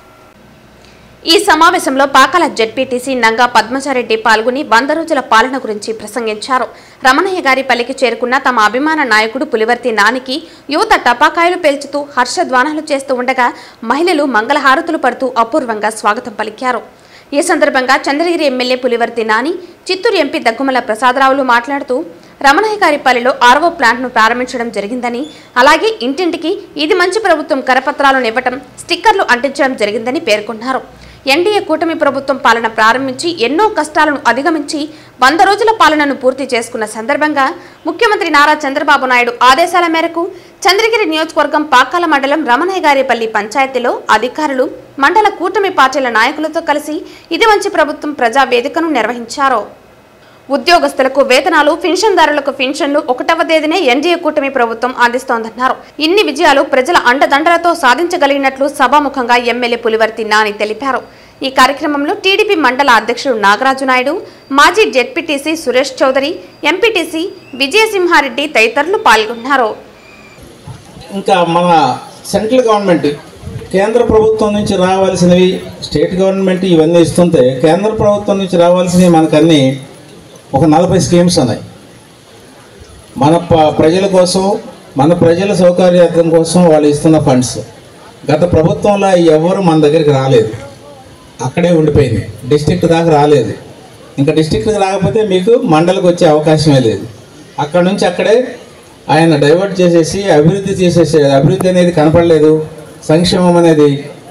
[SPEAKER 1] ఈ సమావేశంలో పాకాల జెడ్పీటీసీ నంగా పద్మచారెడ్డి పాల్గొని వంద రోజుల పాలన గురించి ప్రసంగించారు. రమణయ్య గారి పల్లికి చేరుకున్న తమ అభిమాన నాయకుడు పులివర్తి నానికి యువత టపాకాయలు పేల్చుతూ హర్షధ్వానాలు చేస్తూ ఉండగా మహిళలు మంగళహారతులు పడుతూ అపూర్వంగా స్వాగతం పలికారు. ఈ సందర్భంగా చంద్రగిరి ఎమ్మెల్యే పులివర్తి నాని, చిత్తూరు ఎంపీ దగ్గుమల ప్రసాదరావులు మాట్లాడుతూ రమణయ్య గారి పల్లిలో ఆర్వో ప్లాంట్ను ప్రారంభించడం జరిగిందని, అలాగే ఇంటింటికి ఇది మంచి ప్రభుత్వం కరపత్రాలను ఇవ్వటం, స్టిక్కర్లు అంటించడం జరిగిందని పేర్కొన్నారు. ఎన్డీఏ కూటమి ప్రభుత్వం పాలన ప్రారంభించి ఎన్నో కష్టాలను అధిగమించి వంద రోజుల పాలనను పూర్తి చేసుకున్న సందర్భంగా ముఖ్యమంత్రి నారా చంద్రబాబు నాయుడు ఆదేశాల మేరకు చంద్రగిరి నియోజకవర్గం పాకాల మండలం రమణయ్యగారిపల్లి పంచాయతీలో అధికారులు మండల కూటమి పార్టీల నాయకులతో కలిసి ఇదివంచి ప్రభుత్వం ప్రజా వేదికను నిర్వహించారు. ఉద్యోగస్తులకు వేతనాలు, పెన్షన్దారులకు పెన్షన్లు ఒకటవ తేదీనే ఎన్డీఏ కూటమి ప్రభుత్వం అందిస్తోందన్నారు. ఇన్ని విజయాలు ప్రజల అండదండలతో సాధించగలిగినట్లు సభాముఖంగా ఎమ్మెల్యే పులివర్తి నాని తెలిపారు. ఈ కార్యక్రమంలో టీడీపీ మండల అధ్యక్షుడు నాగరాజు నాయుడు, మాజీ జెడ్పీటీసీ సురేష్ చౌదరి, ఎంపీటీసీ విజయసింహారెడ్డి తదితరులు పాల్గొన్నారు.
[SPEAKER 11] ఇంకా మన సెంట్రల్ గవర్నమెంట్ కేంద్ర ప్రభుత్వం నుంచి రావాల్సినవి స్టేట్ గవర్నమెంట్ ఇవన్నీ ఇస్తుంటే కేంద్ర ప్రభుత్వం నుంచి రావాల్సినవి మనకన్నీ ఒక నలభై స్కీమ్స్ ఉన్నాయి. మన ప్రజల కోసం, మన ప్రజల సౌకర్యార్థం కోసం వాళ్ళు ఇస్తున్న ఫండ్స్ గత ప్రభుత్వంలో ఎవరు మన దగ్గరికి రాలేదు, అక్కడే ఉండిపోయింది. డిస్ట్రిక్ట్ దాకా రాలేదు. ఇంకా డిస్ట్రిక్ట్కి రాకపోతే మీకు మండలికి వచ్చే అవకాశమే లేదు. అక్కడ నుంచి అక్కడే ఆయన డైవర్ట్ చేసేసి అభివృద్ధి చేసేసి అభివృద్ధి అనేది కనపడలేదు. సంక్షేమం అనేది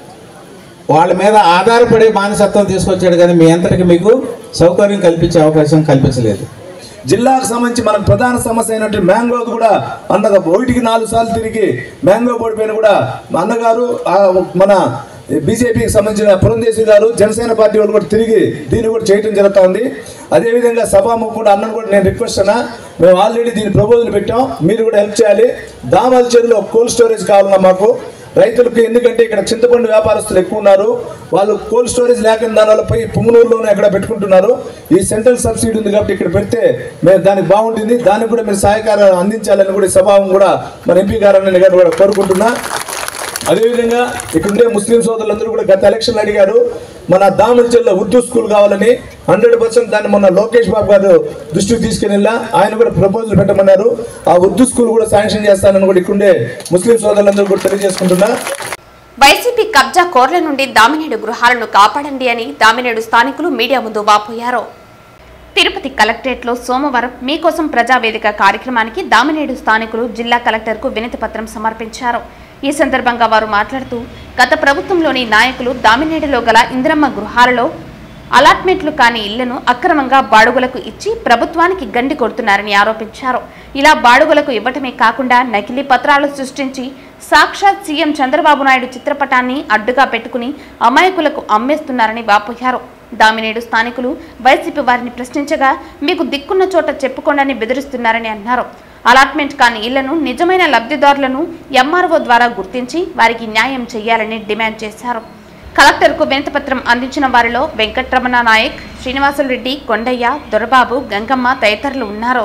[SPEAKER 11] వాళ్ళ మీద ఆధారపడే మానసత్వం తీసుకొచ్చాడు, కానీ మీ అంతటికి మీకు సౌకర్యం కల్పించే అవకాశం కల్పించలేదు.
[SPEAKER 12] జిల్లాకు సంబంధించి మనకు ప్రధాన సమస్య అయినటువంటి మ్యాంగోకి కూడా అందగా ఒకటికి నాలుగు సార్లు తిరిగి మ్యాంగో పడిపోయిన కూడా మా అన్నగారు మన బీజేపీకి సంబంధించిన పురంధేశ్వరి గారు, జనసేన పార్టీ వాళ్ళు కూడా తిరిగి దీన్ని కూడా చేయడం జరుగుతుంది. అదేవిధంగా సభాముఖం కూడా అన్నను కూడా నేను రిక్వెస్ట్ అన్నా, మేము ఆల్రెడీ దీని ప్రపోజల్ పెట్టాం, మీరు కూడా హెల్ప్ చేయాలి. దామల చెరువులో కోల్డ్ స్టోరేజ్ కావాలన్నా మాకు రైతులకు, ఎందుకంటే ఇక్కడ చింతపండు వ్యాపారస్తులు ఎక్కువ ఉన్నారు, వాళ్ళు కోల్డ్ స్టోరేజ్ లేకుండా దానివల్ల పోయి పుంగనూరులోనే ఎక్కడ పెట్టుకుంటున్నారు. ఈ సెంట్రల్ సబ్సిడీ ఉంది కాబట్టి ఇక్కడ పెడితే మేము దానికి బాగుంటుంది, దానికి కూడా మీరు సహకారం అందించాలని కూడా ఈ సభావం కూడా మన ఎంపీ గారు గారు కూడా కోరుకుంటున్నా. అదేవిధంగా ఇక్కడ ఉండే ముస్లిం సోదరులందరూ కూడా గత ఎలక్షన్లు అడిగారు మన దామల్చెల్లో ఉర్దూ స్కూల్ కావాలని. హండ్రెడ్ పర్సెంట్ దాన్ని మొన్న లోకేష్ బాబు గారు దృష్టికి తీసుకుని వెళ్ళా, ఆయన కూడా ప్రపోజల్ పెట్టమన్నారు. ఆ ఉర్దూ స్కూల్ కూడా శాంక్షన్ చేస్తానని కూడా ఇక్కడుండే ముస్లిం సోదరులందరూ కూడా తెలియజేసుకుంటున్నా.
[SPEAKER 1] వైసీపీ కబ్జా కోర్ల నుండి దామినేడు గృహాలను కాపాడండి అని దామినేడు స్థానికులు మీడియా ముందు వాపోయారు. తిరుపతి కలెక్టరేట్లో సోమవారం మీకోసం ప్రజావేదిక కార్యక్రమానికి దామినేడు స్థానికులు జిల్లా కలెక్టర్కు వినతి పత్రం సమర్పించారు. ఈ సందర్భంగా వారు మాట్లాడుతూ గత ప్రభుత్వంలోని నాయకులు దామినేడులో గల ఇందిరమ్మ గృహాలలో అలాట్మెంట్లు కాని ఇళ్లను అక్రమంగా బాడుగులకు ఇచ్చి ప్రభుత్వానికి గండి కొడుతున్నారని ఆరోపించారు. ఇలా బాడుగులకు ఇవ్వటమే కాకుండా నకిలీ పత్రాలు సృష్టించి సాక్షాత్ సీఎం చంద్రబాబు నాయుడు చిత్రపటాన్ని అడ్డుగా పెట్టుకుని అమాయకులకు అమ్మేస్తున్నారని వాపోయారు. దామినేడు స్థానికులు వైసీపీ వారిని ప్రశ్నించగా మీకు దిక్కున్న చోట చెప్పుకోండని బెదిరిస్తున్నారని అన్నారు. అలాట్మెంట్ కాని ఇళ్లను నిజమైన లబ్ధిదారులను ఎంఆర్ఓ ద్వారా గుర్తించి వారికి న్యాయం చేయాలని డిమాండ్ చేశారు. కలెక్టర్కు వినతిపత్రం అందించిన వారిలో వెంకట్రమణ నాయక్, శ్రీనివాసులరెడ్డి, కొండయ్య, దొరబాబు, గంగమ్మ తదితరులు ఉన్నారు.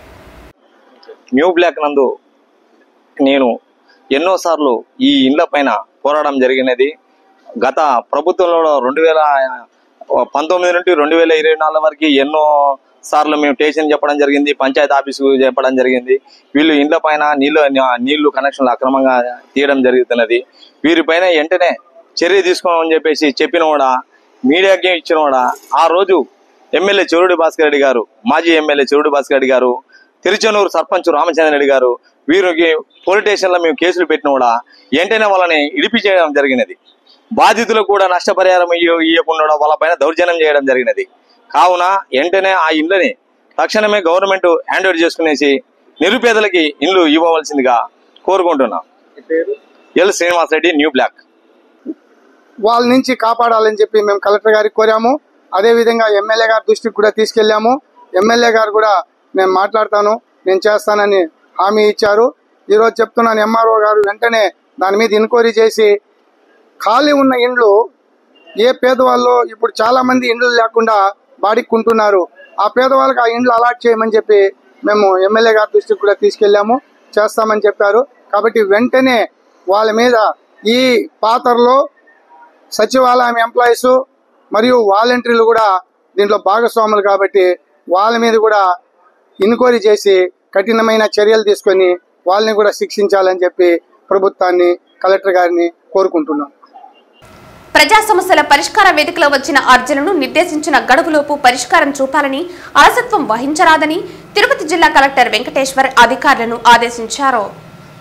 [SPEAKER 13] న్యూ బ్లాక్ నందు నేను ఎన్నోసార్లు ఈ ఇండ్ల పైన పోరాటం జరిగినది. గత ప్రభుత్వంలో రెండు వేల పంతొమ్మిది నుండి రెండు వేల ఇరవై నాలుగు వరకు ఎన్నో సార్లు మేము స్టేషన్ చెప్పడం జరిగింది, పంచాయతీ ఆఫీసు చెప్పడం జరిగింది. వీళ్ళు ఇండ్ల పైన నీళ్ళు నీళ్లు కనెక్షన్లు అక్రమంగా తీయడం జరుగుతున్నది. వీరిపైన వెంటనే చర్య తీసుకోమని చెప్పేసి చెప్పిన కూడా మీడియాకి ఇచ్చిన కూడా ఆ రోజు ఎమ్మెల్యే చెరువుడి భాస్కర్ రెడ్డి గారు, మాజీ ఎమ్మెల్యే చెరువుడి భాస్కర్ రెడ్డి గారు, తిరుచనూరు సర్పంచ్ రామచంద్ర రెడ్డి గారు వీరికి పోలీస్ స్టేషన్లో మేము కేసులు పెట్టిన కూడా వెంటనే వాళ్ళని ఇడిపి చేయడం జరిగినది. బాధితులకు కూడా నష్టపరిహారం ఇవ్వకుండా వాళ్ళ పైన దౌర్జన్యం చేయడం జరిగినది. కావున వెంటనే ఆ ఇండ్లని తక్షణమే గవర్నమెంట్ హ్యాండ్ ఓవర్ చేసుకునేసి నిరుపేదలకి ఇండ్లు ఇవ్వవలసిందిగా కోరుకుంటున్నాం. L Srinivasareddy, new block.
[SPEAKER 14] వాళ్ళ నుంచి కాపాడాలని చెప్పి మేము కలెక్టర్ గారికి కోరాము. అదేవిధంగా ఎమ్మెల్యే గారి దృష్టికి కూడా తీసుకెళ్లాము. ఎమ్మెల్యే గారు కూడా నేను మాట్లాడతాను, నేను చేస్తానని హామీ ఇచ్చారు. ఈరోజు చెప్తున్నాను, ఎంఆర్ఓ గారు వెంటనే దాని మీద ఎంక్వైరీ చేసి ఖాళీ ఉన్న ఇండ్లు ఏ పేదవాళ్ళు ఇప్పుడు చాలా మంది ఇండ్లు లేకుండా బాడిక్కుంటున్నారు, ఆ పేదవాళ్ళకి ఆ ఇండ్లు అలాట్ చేయమని చెప్పి మేము ఎమ్మెల్యే గారి దృష్టికి కూడా తీసుకెళ్లాము. చేస్తామని చెప్పారు. కాబట్టి వెంటనే వాళ్ళ మీద ఈ పాత్రలో సచివాలయం ఎంప్లాయీస్ మరియు వాలంటీర్లు కూడా దీంట్లో భాగస్వాములు కాబట్టి వాళ్ళ మీద కూడా ఎంక్వైరీ చేసి కఠినమైన చర్యలు తీసుకొని వాళ్ళని కూడా శిక్షించాలని చెప్పి ప్రభుత్వాన్ని, కలెక్టర్ గారిని కోరుకుంటున్నాం.
[SPEAKER 1] ప్రజా సమస్యల పరిష్కార వేదికలో వచ్చిన అర్జీలను నిర్దేశించిన గడువులోపు పరిష్కారం చూపాలని, అలసత్వం వహించరాదని తిరుపతి జిల్లా కలెక్టర్ వెంకటేశ్వర్ అధికారులను ఆదేశించారు.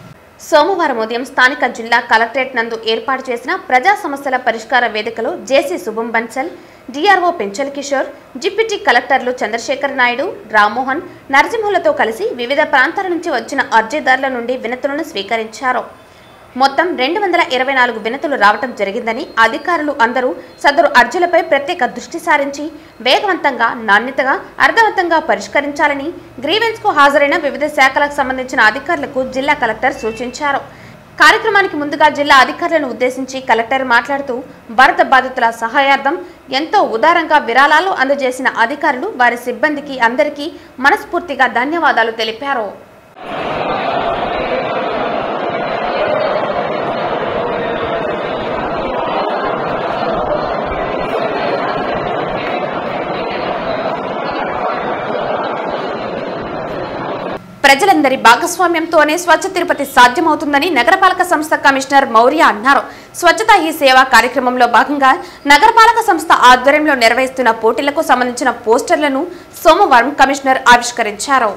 [SPEAKER 1] సోమవారం ఉదయం స్థానిక జిల్లా కలెక్టరేట్ నందు ఏర్పాటు చేసిన ప్రజా సమస్యల పరిష్కార వేదికలో JC Shubham Bansal, DRO Penchal Kishore, deputy కలెక్టర్లు చంద్రశేఖర్ నాయుడు, రామ్మోహన్, నరసింహులతో కలిసి వివిధ ప్రాంతాల నుంచి వచ్చిన అర్జీదారుల నుండి వినతులను స్వీకరించారు. మొత్తం రెండు వందల ఇరవై నాలుగు వినతులు రావటం జరిగిందని అధికారులు అందరూ సదరు అర్జీలపై ప్రత్యేక దృష్టి సారించి వేగవంతంగా, నాణ్యతగా, అర్థవంతంగా పరిష్కరించాలని గ్రీవెన్స్ కు హాజరైన వివిధ శాఖలకు సంబంధించిన అధికారులకు జిల్లా కలెక్టర్ సూచించారు. కార్యక్రమానికి ముందుగా జిల్లా అధికారులను ఉద్దేశించి కలెక్టర్ మాట్లాడుతూ వరద బాధితుల సహాయార్థం ఎంతో ఉదారంగా విరాళాలు అందజేసిన అధికారులు, వారి సిబ్బందికి అందరికీ మనస్ఫూర్తిగా ధన్యవాదాలు తెలిపారు. ప్రజలందరి భాగస్వామ్యంతోనే స్వచ్ఛ తిరుపతి సాధ్యమవుతుందని నగరపాలక సంస్థ కమిషనర్ మౌర్య అన్నారు. స్వచ్ఛతా హీ సేవ కార్యక్రమంలో భాగంగా నగరపాలక సంస్థ ఆధ్వర్యంలో నిర్వహిస్తున్న పోటీలకు సంబంధించిన పోస్టర్లను సోమవారం కమిషనర్ ఆవిష్కరించారు.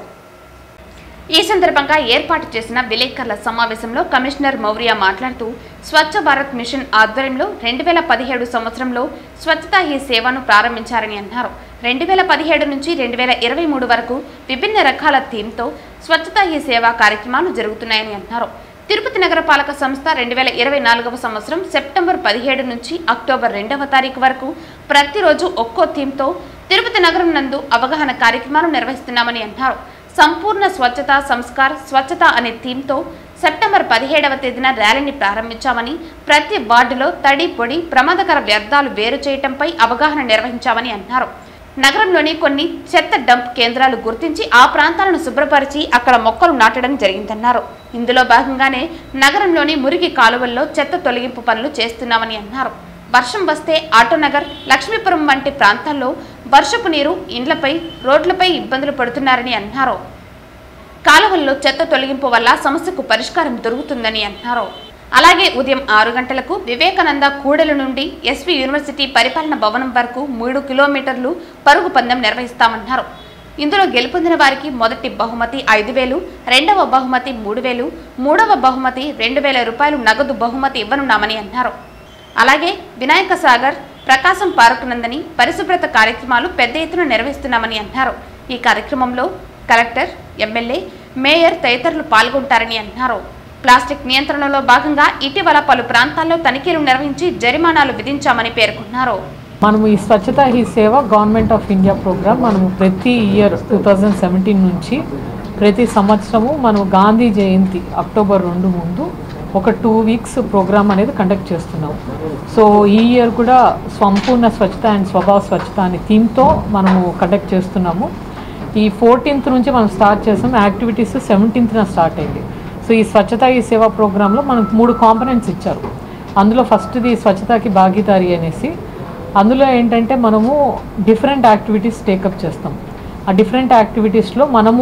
[SPEAKER 1] ఈ సందర్భంగా ఏర్పాటు చేసిన విలేకరుల సమావేశంలో కమిషనర్ మౌర్య మాట్లాడుతూ స్వచ్ఛ భారత్ మిషన్ ఆధ్వర్యంలో రెండు వేల పదిహేడు సంవత్సరంలో స్వచ్ఛతా హీ సేవను ప్రారంభించారని అన్నారు. రెండు వేల పదిహేడు నుంచి రెండు వేల ఇరవై మూడు వరకు విభిన్న రకాల థీమ్తో స్వచ్ఛతా హీ సేవా కార్యక్రమాలు జరుగుతున్నాయని అన్నారు. తిరుపతి నగరపాలక సంస్థ రెండు వేల ఇరవై నాలుగవ సంవత్సరం సెప్టెంబర్ పదిహేడు నుంచి అక్టోబర్ రెండవ తారీఖు వరకు ప్రతిరోజు ఒక్కో థీమ్తో తిరుపతి నగరం నందు అవగాహన కార్యక్రమాలు నిర్వహిస్తున్నామని అన్నారు. సంపూర్ణ స్వచ్ఛత సంస్కార్ స్వచ్ఛత అనే థీమ్తో సెప్టెంబర్ పదిహేడవ తేదీన ర్యాలీని ప్రారంభించామని, ప్రతి వార్డులో తడి పొడి ప్రమాదకర వ్యర్థాలు వేరు చేయటంపై అవగాహన నిర్వహించామని అన్నారు. నగరంలోని కొన్ని చెత్త డంప్ కేంద్రాలు గుర్తించి ఆ ప్రాంతాలను శుభ్రపరిచి అక్కడ మొక్కలు నాటడం జరిగిందన్నారు. ఇందులో భాగంగానే నగరంలోని మురికి కాలువల్లో చెత్త తొలగింపు పనులు చేస్తున్నామని అన్నారు. వర్షం వస్తే ఆటోనగర్, లక్ష్మీపురం వంటి ప్రాంతాల్లో వర్షపు నీరు ఇండ్లపై, రోడ్లపై ఇబ్బందులు పడుతున్నారని అన్నారు. కాలువల్లో చెత్త తొలగింపు వల్ల సమస్యకు పరిష్కారం దొరుకుతుందని అన్నారు. అలాగే ఉదయం ఆరు గంటలకు వివేకానంద కూడలి నుండి ఎస్వి యూనివర్సిటీ పరిపాలన భవనం వరకు మూడు కిలోమీటర్లు పరుగు పందెం నిర్వహిస్తామన్నారు. ఇందులో గెలుపొందిన వారికి మొదటి బహుమతి ఐదు వేలు, రెండవ బహుమతి మూడు వేలు, మూడవ బహుమతి రెండు వేల రూపాయలు నగదు బహుమతి ఇవ్వనున్నామని అన్నారు. అలాగే వినాయక సాగర్, ప్రకాశం పార్క్ నందని పరిశుభ్రత కార్యక్రమాలు పెద్ద ఎత్తున నిర్వహిస్తున్నామని అన్నారు. ఈ కార్యక్రమంలో కలెక్టర్, ఎమ్మెల్యే, మేయర్ తదితరులు పాల్గొంటారని అన్నారు. ప్లాస్టిక్ నియంత్రణలో భాగంగా ఇటీవల పలు ప్రాంతాల్లో తనిఖీలు నిర్వహించి జరిమానాలు విధించామని పేర్కొన్నారు.
[SPEAKER 15] మనము ఈ Swachhata Hi Seva government of India programme మనము ప్రతి ఇయర్ టూ థౌజండ్ సెవెంటీన్ నుంచి ప్రతి సంవత్సరము మనం గాంధీ జయంతి అక్టోబర్ రెండు ముందు ఒక టూ వీక్స్ ప్రోగ్రామ్ అనేది కండక్ట్ చేస్తున్నాం. సో ఈ ఇయర్ కూడా సంపూర్ణ స్వచ్ఛత అండ్ స్వభావ స్వచ్ఛత అనే థీమ్తో మనము కండక్ట్ చేస్తున్నాము. ఈ ఫోర్టీన్త్ నుంచి మనం స్టార్ట్ చేసాం, యాక్టివిటీస్ సెవెంటీన్త్న స్టార్ట్ అయింది. సో ఈ స్వచ్ఛతా ఈ సేవా ప్రోగ్రాంలో మనకు మూడు కాంపనెంట్స్ ఇచ్చారు. అందులో ఫస్ట్ది స్వచ్ఛతాకి భాగీదారి అనేసి, అందులో ఏంటంటే మనము డిఫరెంట్ యాక్టివిటీస్ టేకప్ చేస్తాం. ఆ డిఫరెంట్ యాక్టివిటీస్లో మనము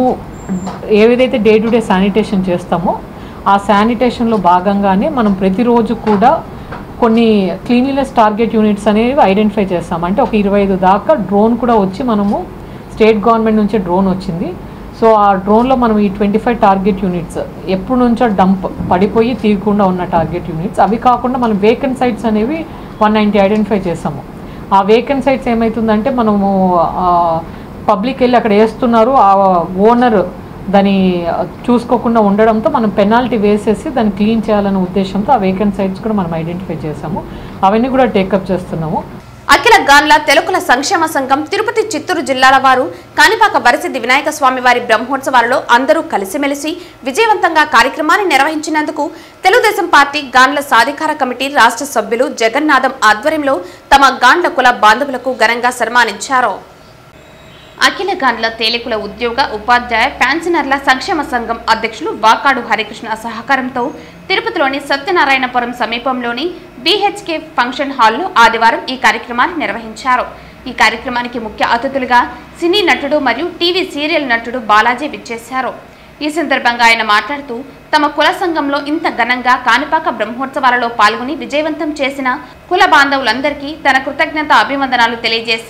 [SPEAKER 15] ఏదైతే డే టు డే శానిటేషన్ చేస్తామో ఆ శానిటేషన్లో భాగంగానే మనం ప్రతిరోజు కూడా కొన్ని క్లీన్లీనెస్ టార్గెట్ యూనిట్స్ అనేవి ఐడెంటిఫై చేస్తాం. అంటే ఒక ఇరవై ఐదు దాకా డ్రోన్ కూడా వచ్చి మనము స్టేట్ గవర్నమెంట్ నుంచే డ్రోన్ వచ్చింది. సో ఆ డ్రోన్లో మనం ఈ ట్వంటీ ఫైవ్ టార్గెట్ యూనిట్స్ ఎప్పుడు నుంచో డంప్ పడిపోయి తీయకుండా ఉన్న టార్గెట్ యూనిట్స్, అవి కాకుండా మనం వేకెంట్ సైట్స్ అనేవి వన్ నైంటీ ఐడెంటిఫై చేసాము. ఆ వేకెంట్ సైట్స్ ఏమవుతుందంటే మనము పబ్లిక్ వెళ్ళి అక్కడ వేస్తున్నారు, ఆ ఓనర్ దాన్ని చూసుకోకుండా ఉండడంతో మనం పెనాల్టీ వేసేసి దాన్ని క్లీన్ చేయాలనే ఉద్దేశంతో ఆ వేకెంట్ సైట్స్ కూడా మనం ఐడెంటిఫై చేసాము. అవన్నీ కూడా టేకప్ చేస్తున్నాము.
[SPEAKER 1] అఖిల గాన్ల తెలుగుల సంక్షేమ సంఘం తిరుపతి, చిత్తూరు జిల్లాల వారు కాణిపాక వరసిద్ధి వినాయక స్వామి వారి బ్రహ్మోత్సవాలలో అందరూ కలిసిమెలిసి విజయవంతంగా కార్యక్రమాన్ని నిర్వహించినందుకు తెలుగుదేశం పార్టీ గాన్ల సాధికార కమిటీ రాష్ట్ర సభ్యులు జగన్నాథం ఆధ్వర్యంలో తమ గాన్ల కుల బాంధవులకు ఘనంగా సన్మానించారు. అఖిల గాన్ల తేలికుల ఉద్యోగ, ఉపాధ్యాయ, పెన్షనర్ల సంక్షేమ సంఘం అధ్యక్షులు వాకాడు హరికృష్ణ సహకారంతో తిరుపతిలోని సత్యనారాయణపురం సమీపంలోని బీహెచ్కే ఫంక్షన్ హాల్లో ఆదివారం ఈ కార్యక్రమాన్ని నిర్వహించారు. ఈ కార్యక్రమానికి ముఖ్య అతిథులుగా సినీ నటుడు మరియు టీవీ సీరియల్ నటుడు బాలాజీ విచ్చేశారు. ఈ సందర్భంగా ఆయన మాట్లాడుతూ తమ కుల సంఘంలో ఇంత ఘనంగా కాణిపాక బ్రహ్మోత్సవాలలో పాల్గొని విజయవంతం చేసిన కుల బాంధవులందరికీ తన కృతజ్ఞత అభివందనాలు తెలియజేశారు.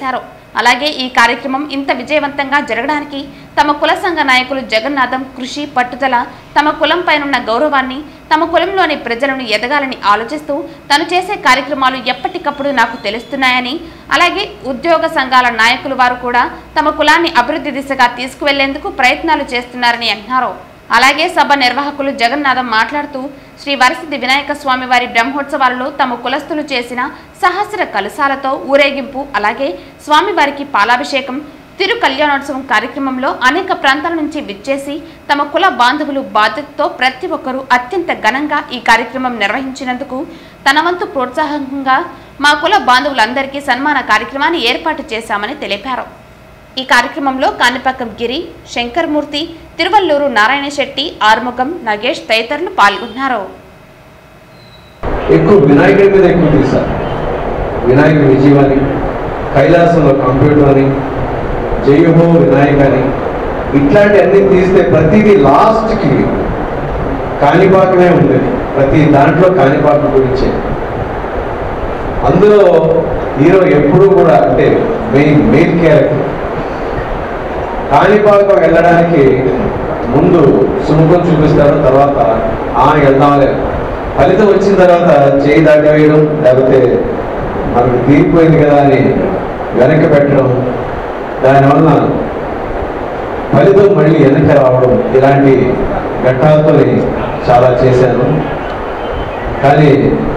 [SPEAKER 1] అలాగే ఈ కార్యక్రమం ఇంత విజయవంతంగా జరగడానికి తమ కుల సంఘ నాయకులు జగన్నాథం కృషి పట్టుదల తమ కులంపైనున్న గౌరవాన్ని తమ కులంలోని ప్రజలను ఎదగాలని ఆలోచిస్తూ తను చేసే కార్యక్రమాలు ఎప్పటికప్పుడు నాకు తెలుస్తున్నాయని అలాగే ఉద్యోగ సంఘాల నాయకులు వారు కూడా తమ కులాన్ని అభివృద్ధి దిశగా తీసుకువెళ్లేందుకు ప్రయత్నాలు చేస్తున్నారని అన్నారు. అలాగే సభ నిర్వాహకులు జగన్నాథం మాట్లాడుతూ శ్రీ వరసిద్ధి వినాయక స్వామి వారి బ్రహ్మోత్సవాలలో తమ కులస్తులు చేసిన సహస్ర కలశాలతో ఊరేగింపు అలాగే స్వామివారికి పాలాభిషేకం తిరు కళ్యాణోత్సవం కార్యక్రమంలో అనేక ప్రాంతాల నుంచి విచ్చేసి తమ కుల బాంధవులు బాధ్యతతో ప్రతి ఒక్కరూ అత్యంత ఘనంగా ఈ కార్యక్రమం నిర్వహించినందుకు తన వంతు ప్రోత్సాహంగా మా కుల బాంధవులందరికీ సన్మాన కార్యక్రమాన్ని ఏర్పాటు చేశామని తెలిపారు. ఈ కార్యక్రమంలో కాణిపాకం గిరి, శంకర్మూర్తి, తిరువల్లూరు నారాయణ శెట్టి, ఆర్ముగం, నగేష్ తదితరులు పాల్గొన్నారు.
[SPEAKER 16] ఎక్కువ వినాయకుడి మీద ఎక్కువ తీశారు. వినాయకుడి విజయవాణి, కైలాసంలో కంప్యూటర్ అని, జయహో వినాయక అని ఇట్లాంటి అన్ని తీస్తే ప్రతిదీ లాస్ట్కి కాణిపాకమే ఉండేది. ప్రతి దాంట్లో కాణిపాకం గురించే. అందులో హీరో ఎప్పుడూ కూడా అంటే మెయిన్ మెయిన్ క్యారెక్టర్ కాణిపాకం వెళ్ళడానికి ముందు సుముఖం చూపిస్తారు, తర్వాత ఆ వెళ్దాంలే ఫలితం వచ్చిన తర్వాత చేయి దాటవేయడం లేకపోతే మనకు తీరిపోయింది కదా అని వెనక్కి పెట్టడం, దానివల్ల ఫలితం మళ్ళీ వెనక్కి రావడం ఇలాంటి ఘట్టాలతో చాలా చేశాను. కానీ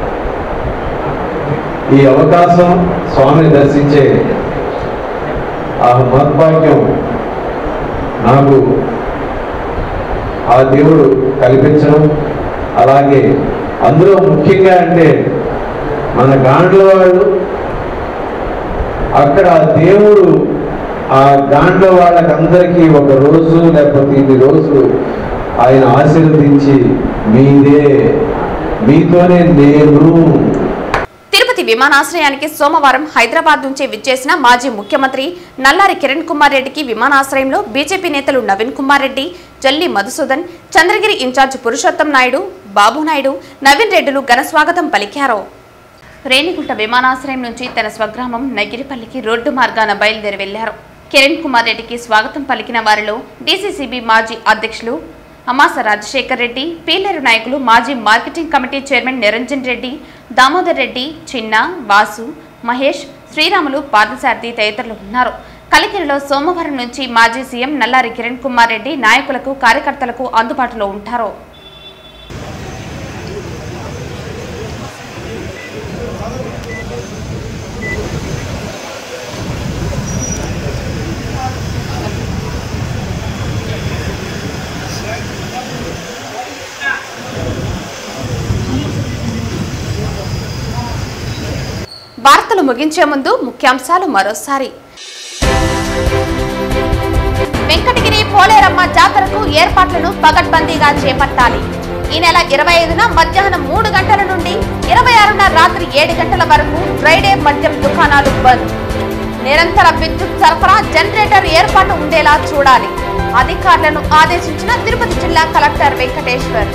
[SPEAKER 16] ఈ అవకాశం స్వామిని దర్శించే ఆ మహద్భాగ్యం నాకు ఆ దేవుడు కల్పించడం, అలాగే అందులో ముఖ్యంగా అంటే మన గాండ్ల వాళ్ళు అక్కడ దేవుడు ఆ గాండ్ల వాళ్ళకందరికీ ఒక రోజు లేకపోతే ఇన్ని రోజులు ఆయన ఆశీర్వదించి మీదే మీతోనే నేను.
[SPEAKER 1] తిరుపతి విమానాశ్రయానికి సోమవారం హైదరాబాద్ నుంచి విచ్చేసిన మాజీ ముఖ్యమంత్రి నల్లారి కిరణ్ కుమార్ రెడ్డికి విమానాశ్రయంలో బీజేపీ నేతలు నవీన్ కుమార్ రెడ్డి, జల్లి మధుసూదన్, చంద్రగిరి ఇన్ఛార్జ్ పురుషోత్తం నాయుడు, బాబునాయుడు, నవీన్ రెడ్డిలు ఘనస్వాగతం పలికారు. రేణిగుంట విమానాశ్రయం నుంచి తన స్వగ్రామం నగిరిపల్లికి రోడ్డు మార్గాన బయలుదేరి వెళ్లారు. కిరణ్ కుమార్ రెడ్డికి స్వాగతం పలికిన వారిలో డీసీసీబీ మాజీ అధ్యక్షులు అమాస రాజశేఖర్ రెడ్డి, పీలేరు నాయకులు మాజీ marketing committee chairman Niranjan Reddy, Damodar Reddy, Chinna, Vasu, Mahesh, Sriramulu, Padasarathi తదితరులు ఉన్నారు. కలికిరిలో సోమవారం నుంచి మాజీ సీఎం నల్లారి కిరణ్ కుమార్ రెడ్డి నాయకులకు కార్యకర్తలకు అందుబాటులో ఉంటారు. వార్తలు ముగించే ముందు ముఖ్యాంశాలు మరోసారి. వెంకటగిరి పోలేరమ్మ జాతరకు ఏర్పాట్లను పగడ్బందీగా చేపట్టాలి. ఈ నెల ఇరవై ఐదున మధ్యాహ్నం మూడు గంటల నుండి ఇరవై ఆరున రాత్రి ఏడు గంటల వరకు డ్రైడే మద్యం దుకాణాలు బంద్. నిరంతర విద్యుత్ సరఫరా జనరేటర్ ఏర్పాటు ఉండేలా చూడాలి. అధికారులను ఆదేశించిన తిరుపతి జిల్లా కలెక్టర్ వెంకటేశ్వర్.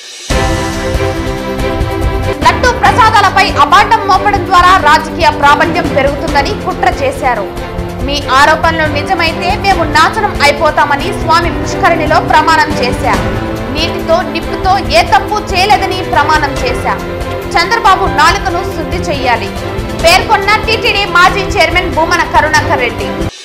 [SPEAKER 1] లడ్డూ ప్రసాదాలపై అబాండం మోపడం ద్వారా రాజకీయ ప్రాబల్యం పెరుగుతుందని కుట్ర చేశారు. మీ ఆరోపణలు నిజమైతే మేము నాశనం అయిపోతామని స్వామి పుష్కరిణిలో ప్రమాణం చేశా. నీటితో నిప్పుతో ఏ తప్పు చేయలేదని ప్రమాణం చేశా. చంద్రబాబు నాలుకను శుద్ధి చెయ్యాలి పేర్కొన్న టీటీడీ మాజీ చైర్మన్ భూమన కరుణాకర్ రెడ్డి.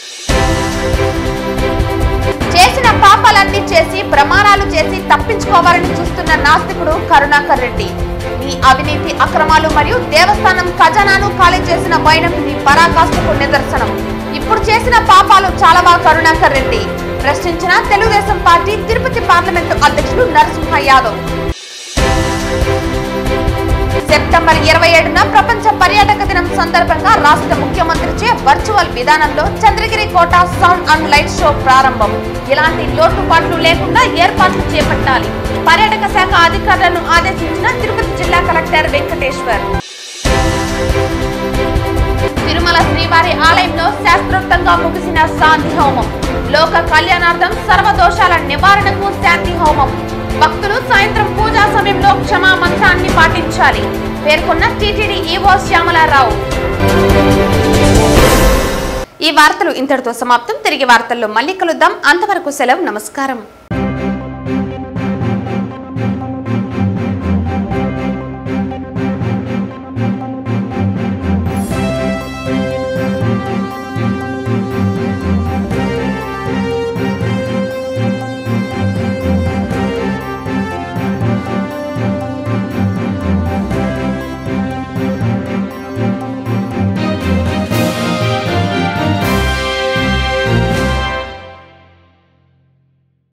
[SPEAKER 1] చేసిన పాపాలన్నీ చేసి ప్రమాణాలు చేసి తప్పించుకోవాలని చూస్తున్న నాస్తికుడు కరుణాకర్ రెడ్డి. మీ అవినీతి అక్రమాలు మరియు దేవస్థానం ఖజానాను ఖాళీ చేసిన వైనం మీ పరాకాష్ఠకు నిదర్శనం. ఇప్పుడు చేసిన పాపాలు చాలావా కరుణాకర్ రెడ్డి ప్రశ్నించిన తెలుగుదేశం పార్టీ తిరుపతి పార్లమెంటు అధ్యక్షుడు నరసింహ యాదవ్. సెప్టెంబర్ ఇరవై ఏడున ప్రపంచ పర్యాటక దినం సందర్భంగా రాష్ట్ర ముఖ్యమంత్రిచే వర్చువల్ విధానంలో చంద్రగిరి కోట సౌండ్ అండ్ లైట్ షో ప్రారంభం. ఇలాంటి లోటుపాట్లు లేకుండా ఏర్పాట్లు చేపట్టాలి. పర్యాటక శాఖ అధికారులను ఆదేశించిన తిరుపతి జిల్లా కలెక్టర్ వెంకటేశ్వర్. తిరుమల శ్రీవారి ఆలయంలో శాస్త్రోక్తంగా ముగిసిన శాంతి హోమం. లోక కళ్యాణార్థం సర్వదోషాల నివారణకు శాంతి హోమం. భక్తులు సాయంత్రం పూజా సమయంలో క్షమా మంత్రాన్ని పాటించాలి పేర్కొన్న టీటీడీ ఈవో శ్యామలారావు. ఈ వార్తలు ఇంతటితో సమాప్తం. తిరిగి వార్తల్లో మళ్ళీ కలుద్దాం. అంతవరకు సెలవు. నమస్కారం.